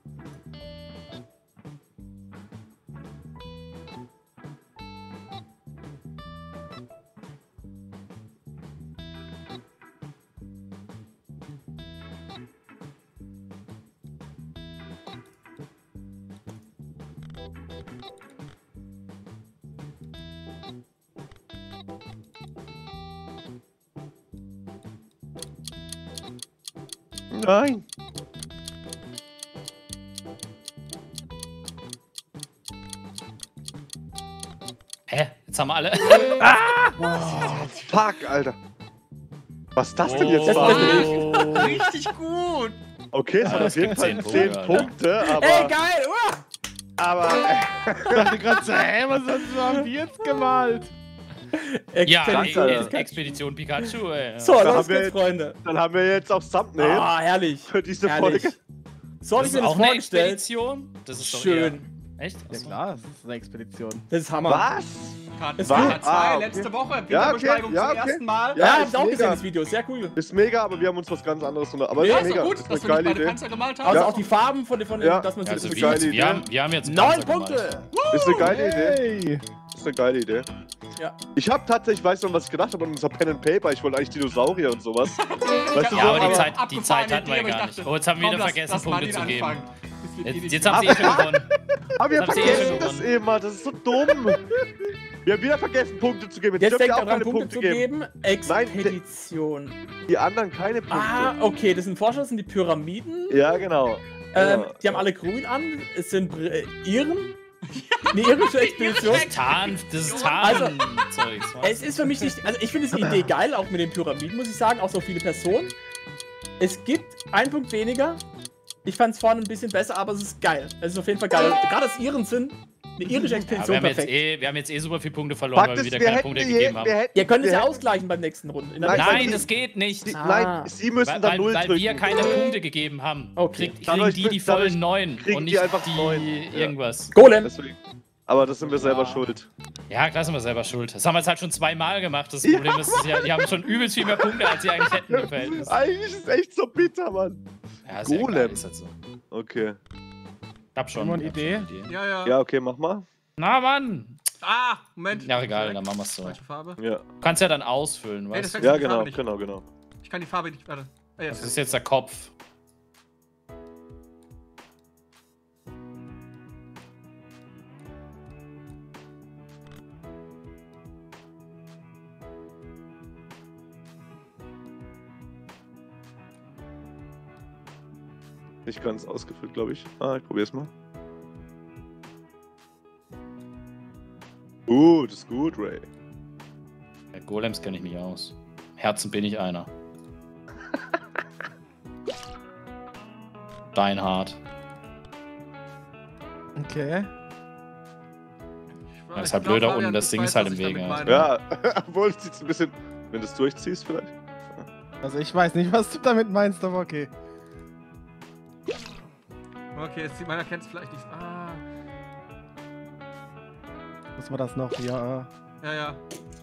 [SPEAKER 5] Nein.
[SPEAKER 4] Hä? Jetzt haben wir alle.
[SPEAKER 5] Fuck, Alter. Was das denn jetzt
[SPEAKER 1] Das-
[SPEAKER 5] war?
[SPEAKER 1] das-
[SPEAKER 3] richtig gut.
[SPEAKER 5] Okay, es
[SPEAKER 4] Ja,
[SPEAKER 5] waren
[SPEAKER 4] das
[SPEAKER 5] auf jeden
[SPEAKER 4] gibt
[SPEAKER 5] Fall
[SPEAKER 4] zehn
[SPEAKER 5] zehn
[SPEAKER 4] Punkte,
[SPEAKER 5] Punkte, aber.
[SPEAKER 1] Ey, geil! Uh!
[SPEAKER 5] aber
[SPEAKER 2] ich dachte gerade so, hä, was hast du haben die jetzt gemalt?
[SPEAKER 4] Ja,
[SPEAKER 1] Expedition.
[SPEAKER 4] ey, ey, Expedition Pikachu, ey.
[SPEAKER 1] So,
[SPEAKER 5] Da
[SPEAKER 1] los
[SPEAKER 5] haben wir
[SPEAKER 1] geht's,
[SPEAKER 5] jetzt-
[SPEAKER 1] Freunde.
[SPEAKER 5] dann haben wir jetzt auch Thumbnail
[SPEAKER 1] Ah, herrlich.
[SPEAKER 5] für diese
[SPEAKER 1] herrlich.
[SPEAKER 5] Folge.
[SPEAKER 1] So habe
[SPEAKER 4] Das
[SPEAKER 1] ich
[SPEAKER 4] ist
[SPEAKER 1] mir das
[SPEAKER 4] auch eine
[SPEAKER 1] vorgestellt.
[SPEAKER 4] Expedition. Das ist doch
[SPEAKER 1] Schön.
[SPEAKER 4] Eher. Echt?
[SPEAKER 2] Ja
[SPEAKER 4] Achso.
[SPEAKER 2] klar, das ist eine Expedition.
[SPEAKER 1] Das ist Hammer.
[SPEAKER 5] Was?
[SPEAKER 3] Karten
[SPEAKER 1] Ist
[SPEAKER 3] zwei,
[SPEAKER 1] gut.
[SPEAKER 3] zwei
[SPEAKER 5] Ah, okay.
[SPEAKER 3] letzte Woche.
[SPEAKER 5] Ja, okay,
[SPEAKER 3] Winterbeschreibung
[SPEAKER 5] ja,
[SPEAKER 3] zum
[SPEAKER 5] okay.
[SPEAKER 3] ersten Mal.
[SPEAKER 1] Ja,
[SPEAKER 5] Ja,
[SPEAKER 1] habt
[SPEAKER 5] ist
[SPEAKER 1] ihr auch
[SPEAKER 5] mega.
[SPEAKER 1] gesehen, das Video. Sehr cool.
[SPEAKER 5] Ist mega, aber wir haben uns was ganz anderes drunter. Aber
[SPEAKER 3] Ja,
[SPEAKER 5] ist
[SPEAKER 3] ist
[SPEAKER 5] mega.
[SPEAKER 3] doch gut,
[SPEAKER 5] ist
[SPEAKER 3] dass
[SPEAKER 5] eine
[SPEAKER 3] wir nicht
[SPEAKER 5] geile
[SPEAKER 3] beide
[SPEAKER 5] Idee.
[SPEAKER 3] Panzer gemalt haben.
[SPEAKER 1] Also
[SPEAKER 5] Ja.
[SPEAKER 1] auch die Farben, von, von
[SPEAKER 5] Ja.
[SPEAKER 1] dass man
[SPEAKER 4] Also
[SPEAKER 1] so
[SPEAKER 5] ist
[SPEAKER 4] wir,
[SPEAKER 5] eine geile
[SPEAKER 4] wir,
[SPEAKER 5] Idee.
[SPEAKER 4] haben, wir haben jetzt einen
[SPEAKER 1] Neun
[SPEAKER 4] Panzer gemalt.
[SPEAKER 1] Punkte!
[SPEAKER 5] Ist eine geile Idee.
[SPEAKER 2] Hey.
[SPEAKER 5] Ist eine geile Idee.
[SPEAKER 1] Ja.
[SPEAKER 5] Ich hab tatsächlich, ich weiß noch, was ich gedacht habe, an unser Pen and Paper. Ich wollte eigentlich Dinosaurier und sowas. Weißt du
[SPEAKER 4] Ja,
[SPEAKER 5] so,
[SPEAKER 4] aber die
[SPEAKER 5] aber-
[SPEAKER 4] Zeit, die
[SPEAKER 3] abgefahrene
[SPEAKER 4] Zeit hatten wir
[SPEAKER 3] Idee,
[SPEAKER 4] ja
[SPEAKER 3] aber
[SPEAKER 4] gar
[SPEAKER 3] ich
[SPEAKER 4] nicht.
[SPEAKER 3] dachte,
[SPEAKER 4] Oh, jetzt haben wir
[SPEAKER 3] komm,
[SPEAKER 4] wieder
[SPEAKER 3] lass-
[SPEAKER 4] vergessen,
[SPEAKER 3] lass
[SPEAKER 4] Punkte
[SPEAKER 3] Martin
[SPEAKER 4] zu geben.
[SPEAKER 3] anfangen. Das wird eh
[SPEAKER 4] Jetzt,
[SPEAKER 3] nicht
[SPEAKER 4] jetzt haben sie eh schon gewonnen.
[SPEAKER 5] Aber wir
[SPEAKER 4] Das habt ihr eh
[SPEAKER 5] vergessen
[SPEAKER 4] schon
[SPEAKER 5] das
[SPEAKER 4] gewonnen.
[SPEAKER 5] immer. Das ist so dumm. Wir haben wieder vergessen, Punkte zu geben.
[SPEAKER 1] Jetzt
[SPEAKER 5] dürft ihr
[SPEAKER 1] denkt
[SPEAKER 5] auch
[SPEAKER 1] er dran,
[SPEAKER 5] keine
[SPEAKER 1] Punkte
[SPEAKER 5] Punkte
[SPEAKER 1] zu
[SPEAKER 5] geben.
[SPEAKER 1] geben. Expedition.
[SPEAKER 5] Die anderen keine Punkte.
[SPEAKER 1] Ah, okay, das sind Forscher, das sind die Pyramiden.
[SPEAKER 5] Ja, genau.
[SPEAKER 1] Ähm,
[SPEAKER 5] Ja.
[SPEAKER 1] die haben alle grün an. Es sind Br äh, Iren. Eine irische Expedition.
[SPEAKER 4] Das ist Tarn, das ist
[SPEAKER 1] Also,
[SPEAKER 4] Tarn-Zeugs.
[SPEAKER 1] Es ist für mich nicht. Also, ich finde die Idee geil, auch mit den Pyramiden, muss ich sagen. Auch so viele Personen. Es gibt einen Punkt weniger. Ich fand es vorne ein bisschen besser, aber es ist geil. Es ist auf jeden Fall geil. Gerade das Iren sind. Eine irische
[SPEAKER 4] Ja,
[SPEAKER 1] Expedition,
[SPEAKER 4] wir, haben jetzt
[SPEAKER 1] perfekt.
[SPEAKER 4] eh, wir haben jetzt eh super viele Punkte verloren,
[SPEAKER 5] Fakt
[SPEAKER 4] weil wir
[SPEAKER 5] ist,
[SPEAKER 4] wieder
[SPEAKER 5] wir
[SPEAKER 4] keine
[SPEAKER 5] hätten
[SPEAKER 4] Punkte
[SPEAKER 5] die-
[SPEAKER 4] gegeben haben.
[SPEAKER 5] wir hätten-
[SPEAKER 1] Ihr könnt es
[SPEAKER 5] wir
[SPEAKER 1] ja
[SPEAKER 5] hätten-
[SPEAKER 1] ausgleichen beim nächsten Runde. In der
[SPEAKER 5] Nein,
[SPEAKER 1] nächsten
[SPEAKER 4] Nein,
[SPEAKER 1] Runde.
[SPEAKER 4] das geht nicht.
[SPEAKER 5] Die,
[SPEAKER 1] Ah.
[SPEAKER 5] Nein, sie müssen
[SPEAKER 4] Weil,
[SPEAKER 5] dann
[SPEAKER 4] weil,
[SPEAKER 5] null
[SPEAKER 4] weil
[SPEAKER 5] drücken.
[SPEAKER 4] wir keine Punkte gegeben haben.
[SPEAKER 1] Okay.
[SPEAKER 4] Krieg, kriegen
[SPEAKER 5] Dadurch
[SPEAKER 4] die die
[SPEAKER 5] kriegt- dadurch
[SPEAKER 4] vollen neun
[SPEAKER 5] kriegen
[SPEAKER 4] und
[SPEAKER 5] die
[SPEAKER 4] nicht
[SPEAKER 5] einfach
[SPEAKER 4] die
[SPEAKER 5] neun. Ja.
[SPEAKER 4] irgendwas.
[SPEAKER 1] Golem.
[SPEAKER 5] Deswegen. Aber das sind wir selber schuld.
[SPEAKER 4] Ja, klar sind wir selber schuld. Das haben wir jetzt halt schon zweimal gemacht. Das Problem ist, ja, die haben schon übelst viel mehr Punkte, als sie eigentlich hätten im Verhältnis.
[SPEAKER 5] Eigentlich ist es echt so bitter, Mann.
[SPEAKER 4] Ja, ist ja
[SPEAKER 5] Golem.
[SPEAKER 4] egal, ist halt so.
[SPEAKER 5] Okay.
[SPEAKER 4] Ich hab schon,
[SPEAKER 2] Haben wir eine
[SPEAKER 4] ich hab
[SPEAKER 2] Idee?
[SPEAKER 4] schon eine Idee.
[SPEAKER 3] Ja, ja.
[SPEAKER 5] Ja, okay, mach mal.
[SPEAKER 4] Na, Mann!
[SPEAKER 3] Ah, Moment.
[SPEAKER 4] Ja, egal, dann machen wir's so.
[SPEAKER 3] Falsche Farbe.
[SPEAKER 5] Ja,
[SPEAKER 4] Du kannst ja dann ausfüllen,
[SPEAKER 3] Ey, das
[SPEAKER 4] weißt du?
[SPEAKER 3] wechselt
[SPEAKER 5] ja
[SPEAKER 3] die Farbe
[SPEAKER 5] genau,
[SPEAKER 3] nicht.
[SPEAKER 5] genau, genau.
[SPEAKER 3] Ich kann die Farbe nicht. Warte. Ah,
[SPEAKER 4] Das
[SPEAKER 3] jetzt.
[SPEAKER 4] ist jetzt der Kopf.
[SPEAKER 5] Nicht ganz ausgefüllt, glaube ich. Ah, ich probier's mal. Gut, ist gut, Ray.
[SPEAKER 4] Bei Golems kenne ich mich aus. Im Herzen bin ich einer. Dein Hart.
[SPEAKER 2] Okay.
[SPEAKER 3] Ich
[SPEAKER 4] Ja,
[SPEAKER 3] weiß-
[SPEAKER 4] ist halt
[SPEAKER 3] ich glaub,
[SPEAKER 4] blöd da
[SPEAKER 3] Fabian,
[SPEAKER 4] unten, das
[SPEAKER 3] du
[SPEAKER 4] Ding ist
[SPEAKER 3] weißt,
[SPEAKER 4] halt
[SPEAKER 3] was
[SPEAKER 4] im
[SPEAKER 3] ich
[SPEAKER 4] Wege,
[SPEAKER 3] damit
[SPEAKER 4] ja.
[SPEAKER 3] meine.
[SPEAKER 5] Ja, obwohl es jetzt ein bisschen. Wenn du es durchziehst, vielleicht.
[SPEAKER 2] Also ich weiß nicht, was du damit meinst, aber okay.
[SPEAKER 3] Okay, jetzt sieht man, erkennt es vielleicht nicht. Ah,
[SPEAKER 2] Muss man das noch hier.
[SPEAKER 3] ja, ja.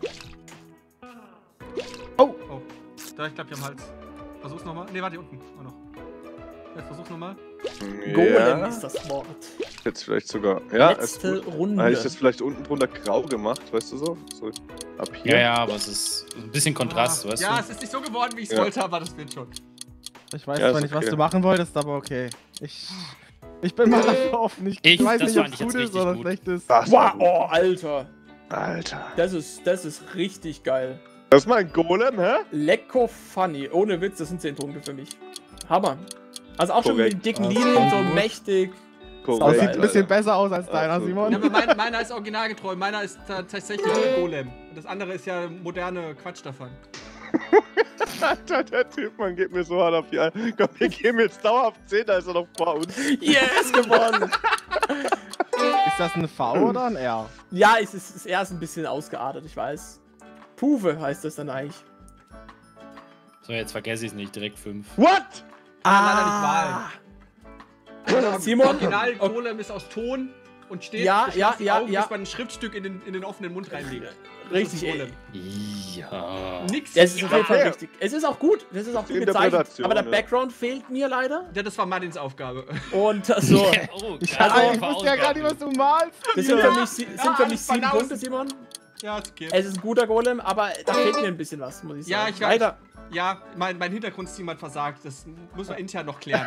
[SPEAKER 2] Oh!
[SPEAKER 3] Oh. Da, ich glaube, die am Hals. Versuch's nochmal. Ne, warte, hier unten. Auch noch. Jetzt versuch's nochmal.
[SPEAKER 1] Golem
[SPEAKER 5] Ja,
[SPEAKER 1] ist das Wort.
[SPEAKER 5] jetzt vielleicht sogar. Ja, ist
[SPEAKER 1] Letzte
[SPEAKER 5] gut.
[SPEAKER 1] Runde.
[SPEAKER 5] Hätte ich das vielleicht unten drunter grau gemacht, weißt du so? So ab hier.
[SPEAKER 4] Ja, ja, aber es ist ein bisschen Kontrast,
[SPEAKER 3] Ah,
[SPEAKER 4] weißt
[SPEAKER 3] ja,
[SPEAKER 4] du?
[SPEAKER 3] es ist nicht so geworden, wie ich es
[SPEAKER 5] Ja.
[SPEAKER 3] wollte, aber das wird schon.
[SPEAKER 2] Ich weiß
[SPEAKER 5] Ja,
[SPEAKER 2] zwar
[SPEAKER 5] ist
[SPEAKER 2] nicht, was
[SPEAKER 5] okay.
[SPEAKER 2] du machen wolltest, aber okay. Ich. Ich bin mal dafür offen. Ich,
[SPEAKER 4] Ich-
[SPEAKER 2] weiß
[SPEAKER 4] das
[SPEAKER 2] nicht, ob
[SPEAKER 4] fand
[SPEAKER 2] es
[SPEAKER 4] ich jetzt
[SPEAKER 2] gut ist
[SPEAKER 4] richtig
[SPEAKER 2] oder
[SPEAKER 4] gut.
[SPEAKER 2] schlecht ist.
[SPEAKER 5] Das war
[SPEAKER 1] Wow,
[SPEAKER 5] gut.
[SPEAKER 1] oh, Alter.
[SPEAKER 5] Alter.
[SPEAKER 1] Das ist, das ist richtig geil.
[SPEAKER 5] Das ist mein Golem, hä?
[SPEAKER 1] Lecko funny. Ohne Witz, das sind zehn Punkte für mich. Hammer. Also auch schon mit den
[SPEAKER 5] Korrekt.
[SPEAKER 1] dicken
[SPEAKER 2] Ah,
[SPEAKER 1] Linien, so
[SPEAKER 2] gut.
[SPEAKER 1] mächtig.
[SPEAKER 2] Das
[SPEAKER 5] Korrekt.
[SPEAKER 2] sieht ein bisschen besser aus als deiner,
[SPEAKER 5] Absolut.
[SPEAKER 2] Simon.
[SPEAKER 3] Ja, aber mein, meiner ist originalgetreu. Meiner ist ta- tatsächlich ein Golem. Und das andere ist ja moderne Quatsch davon.
[SPEAKER 5] Alter, der Typ, man geht mir so hart auf die Eier. Komm, wir geben jetzt dauerhaft zehn, da ist er noch vor uns.
[SPEAKER 1] Yes, gewonnen.
[SPEAKER 2] Ist das ein V oder ein R?
[SPEAKER 1] Ja, es ist, ist erst ein bisschen ausgeartet, ich weiß. Puve heißt das dann eigentlich.
[SPEAKER 4] So, jetzt vergesse ich es nicht, direkt fünf.
[SPEAKER 5] What?
[SPEAKER 1] Ah, Simon,
[SPEAKER 3] Original
[SPEAKER 1] okay.
[SPEAKER 3] Golem ist aus Ton und steht.
[SPEAKER 1] Ja,
[SPEAKER 3] geschlossene
[SPEAKER 1] ja, ja,
[SPEAKER 3] Augen,
[SPEAKER 1] ja.
[SPEAKER 3] bis man ein Schriftstück in den, in den offenen Mund reinlegt.
[SPEAKER 1] Richtig,
[SPEAKER 3] Das ist
[SPEAKER 1] ey.
[SPEAKER 3] Golem.
[SPEAKER 4] Ja.
[SPEAKER 3] Nix.
[SPEAKER 1] Es ist auf jeden Fall
[SPEAKER 5] Ja.
[SPEAKER 1] richtig. Es ist auch gut. Das ist auch gut gezeichnet.
[SPEAKER 5] Interpretation,
[SPEAKER 1] Aber der
[SPEAKER 5] ja.
[SPEAKER 1] Background fehlt mir leider.
[SPEAKER 3] Ja, das war Martins Aufgabe.
[SPEAKER 1] Und so.
[SPEAKER 4] Oh,
[SPEAKER 2] Ich,
[SPEAKER 4] krass,
[SPEAKER 1] Also,
[SPEAKER 2] ich wusste ja gar nicht, was du malst.
[SPEAKER 1] Das sind für mich, sie- sind für mich
[SPEAKER 3] alles
[SPEAKER 1] sieben
[SPEAKER 3] Banausen.
[SPEAKER 1] Punkte, Simon.
[SPEAKER 3] Ja, ist okay.
[SPEAKER 1] Es ist ein guter Golem, aber da fehlt mir ein bisschen was, muss ich sagen.
[SPEAKER 3] Ja, ich weiß.
[SPEAKER 1] Leider.
[SPEAKER 3] Ja, mein, mein Hintergrundsteam hat versagt. Das muss man intern noch klären.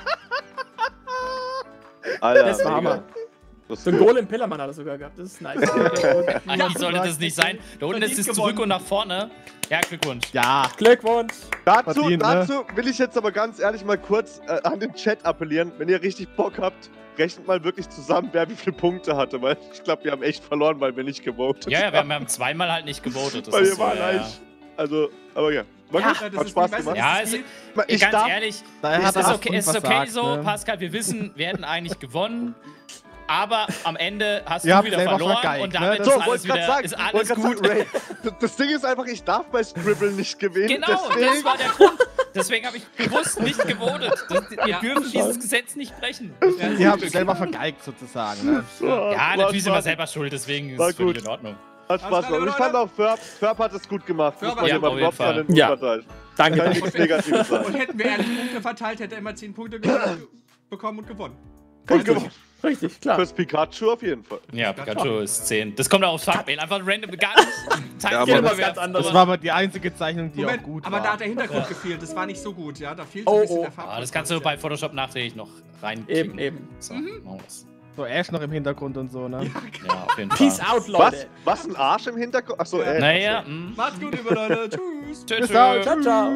[SPEAKER 5] Alter,
[SPEAKER 1] Das war
[SPEAKER 5] mega.
[SPEAKER 1] Hammer.
[SPEAKER 5] Das ist
[SPEAKER 1] So ein
[SPEAKER 5] gut.
[SPEAKER 1] Golem Pillermann hat er sogar gehabt. Das ist nice.
[SPEAKER 4] Eigentlich sollte das nicht sein. Da unten ist
[SPEAKER 3] Verdient
[SPEAKER 4] es
[SPEAKER 3] gewonnen.
[SPEAKER 4] zurück und nach vorne. Ja, Glückwunsch.
[SPEAKER 2] Ja.
[SPEAKER 1] Glückwunsch.
[SPEAKER 5] Dazu,
[SPEAKER 2] Verdient, ne?
[SPEAKER 5] dazu will ich jetzt aber ganz ehrlich mal kurz äh, an den Chat appellieren. Wenn ihr richtig Bock habt, rechnet mal wirklich zusammen, wer wie viele Punkte hatte. Weil ich glaube, wir haben echt verloren, weil wir nicht gewotet
[SPEAKER 4] Ja, ja, wir haben, wir haben zweimal halt nicht gewotet. Das
[SPEAKER 5] Weil
[SPEAKER 4] ist
[SPEAKER 5] wir
[SPEAKER 4] so,
[SPEAKER 5] waren
[SPEAKER 4] ja,
[SPEAKER 5] eigentlich. Also, aber ja. War
[SPEAKER 1] Ja,
[SPEAKER 5] gut,
[SPEAKER 3] das
[SPEAKER 5] hat
[SPEAKER 3] ist
[SPEAKER 5] Spaß
[SPEAKER 3] die beste-
[SPEAKER 5] gemacht.
[SPEAKER 4] Ja,
[SPEAKER 3] das
[SPEAKER 4] es,
[SPEAKER 3] ist
[SPEAKER 5] Ich
[SPEAKER 4] ganz
[SPEAKER 5] darf,
[SPEAKER 4] ehrlich,
[SPEAKER 2] Da
[SPEAKER 4] es
[SPEAKER 2] hat
[SPEAKER 4] ist
[SPEAKER 2] er
[SPEAKER 4] okay, es ist okay
[SPEAKER 2] versagt,
[SPEAKER 4] so,
[SPEAKER 2] ne?
[SPEAKER 4] Pascal, wir wissen, wir hätten eigentlich gewonnen. Aber am Ende hast
[SPEAKER 2] Ihr
[SPEAKER 4] du
[SPEAKER 2] habt
[SPEAKER 4] wieder
[SPEAKER 2] selber
[SPEAKER 4] verloren
[SPEAKER 2] vergeigt,
[SPEAKER 4] und
[SPEAKER 2] ne?
[SPEAKER 4] damit
[SPEAKER 2] Das-
[SPEAKER 5] So,
[SPEAKER 4] ist alles
[SPEAKER 5] wollte gerade
[SPEAKER 4] wieder
[SPEAKER 5] sagen,
[SPEAKER 4] ist
[SPEAKER 5] wollte
[SPEAKER 4] alles
[SPEAKER 5] grad
[SPEAKER 4] gut.
[SPEAKER 5] sagen, Ray, das- das Ding ist einfach, ich darf bei Scribble nicht gewinnen.
[SPEAKER 4] Genau, das
[SPEAKER 5] deswegen,
[SPEAKER 4] war der Grund. Deswegen habe ich bewusst nicht gewotet. Das, wir
[SPEAKER 3] Ja.
[SPEAKER 4] dürfen dieses Gesetz nicht brechen.
[SPEAKER 2] Ihr habt selber vergeigt sozusagen. Ne?
[SPEAKER 5] So,
[SPEAKER 4] Ja,
[SPEAKER 5] war
[SPEAKER 4] natürlich sind wir
[SPEAKER 5] Spaß.
[SPEAKER 4] selber schuld, deswegen ist
[SPEAKER 5] War
[SPEAKER 4] es völlig
[SPEAKER 5] gut.
[SPEAKER 4] in Ordnung.
[SPEAKER 5] Hat Spaß
[SPEAKER 3] Alles klar,
[SPEAKER 5] gemacht. Ich fand auch Ferb, Ferb hat es gut gemacht.
[SPEAKER 3] Ferb
[SPEAKER 5] Muss man
[SPEAKER 3] hat-
[SPEAKER 4] Ja,
[SPEAKER 5] jemandem
[SPEAKER 4] auf jeden
[SPEAKER 5] Kopf an den
[SPEAKER 4] Fall.
[SPEAKER 1] Ja.
[SPEAKER 5] verteilen.
[SPEAKER 1] Danke.
[SPEAKER 5] Kann
[SPEAKER 1] danke.
[SPEAKER 5] nichts Negatives
[SPEAKER 3] Und
[SPEAKER 5] sagen.
[SPEAKER 3] hätten wir ehrlich Punkte verteilt, hätte er immer zehn Punkte ge bekommen und gewonnen.
[SPEAKER 5] Gut gemacht.
[SPEAKER 1] Richtig, klar.
[SPEAKER 5] Fürs Pikachu auf jeden Fall.
[SPEAKER 4] Ja, Pikachu ist zehn. Das kommt auch aufs Thumbnail. Einfach random, gar nicht. Zeit
[SPEAKER 5] Ja,
[SPEAKER 4] ja,
[SPEAKER 5] Mann.
[SPEAKER 1] Was ganz anderes.
[SPEAKER 2] Das war aber die einzige Zeichnung, die
[SPEAKER 3] Moment,
[SPEAKER 2] auch gut
[SPEAKER 3] aber
[SPEAKER 2] war.
[SPEAKER 3] da hat der Hintergrund gefehlt. Das war nicht so gut, ja. Da fehlt
[SPEAKER 1] Oh,
[SPEAKER 3] so ein bisschen
[SPEAKER 1] oh.
[SPEAKER 3] der Farb.
[SPEAKER 4] Ah, das kannst du bei Photoshop nachträglich noch rein.
[SPEAKER 1] Eben, eben.
[SPEAKER 4] So, machen wir's.
[SPEAKER 2] So Ash noch im Hintergrund und so, ne?
[SPEAKER 4] Ja, auf jeden Fall.
[SPEAKER 1] Peace out,
[SPEAKER 5] Was?
[SPEAKER 1] Leute.
[SPEAKER 5] Was? Ein Arsch im Hintergrund? Achso,
[SPEAKER 3] Ja.
[SPEAKER 5] äh.
[SPEAKER 4] Naja, mh.
[SPEAKER 3] Macht's gut, liebe Leute. Tschüss.
[SPEAKER 4] Tschö,
[SPEAKER 2] Bis
[SPEAKER 4] tschö.
[SPEAKER 2] dann.
[SPEAKER 1] Ciao, ciao.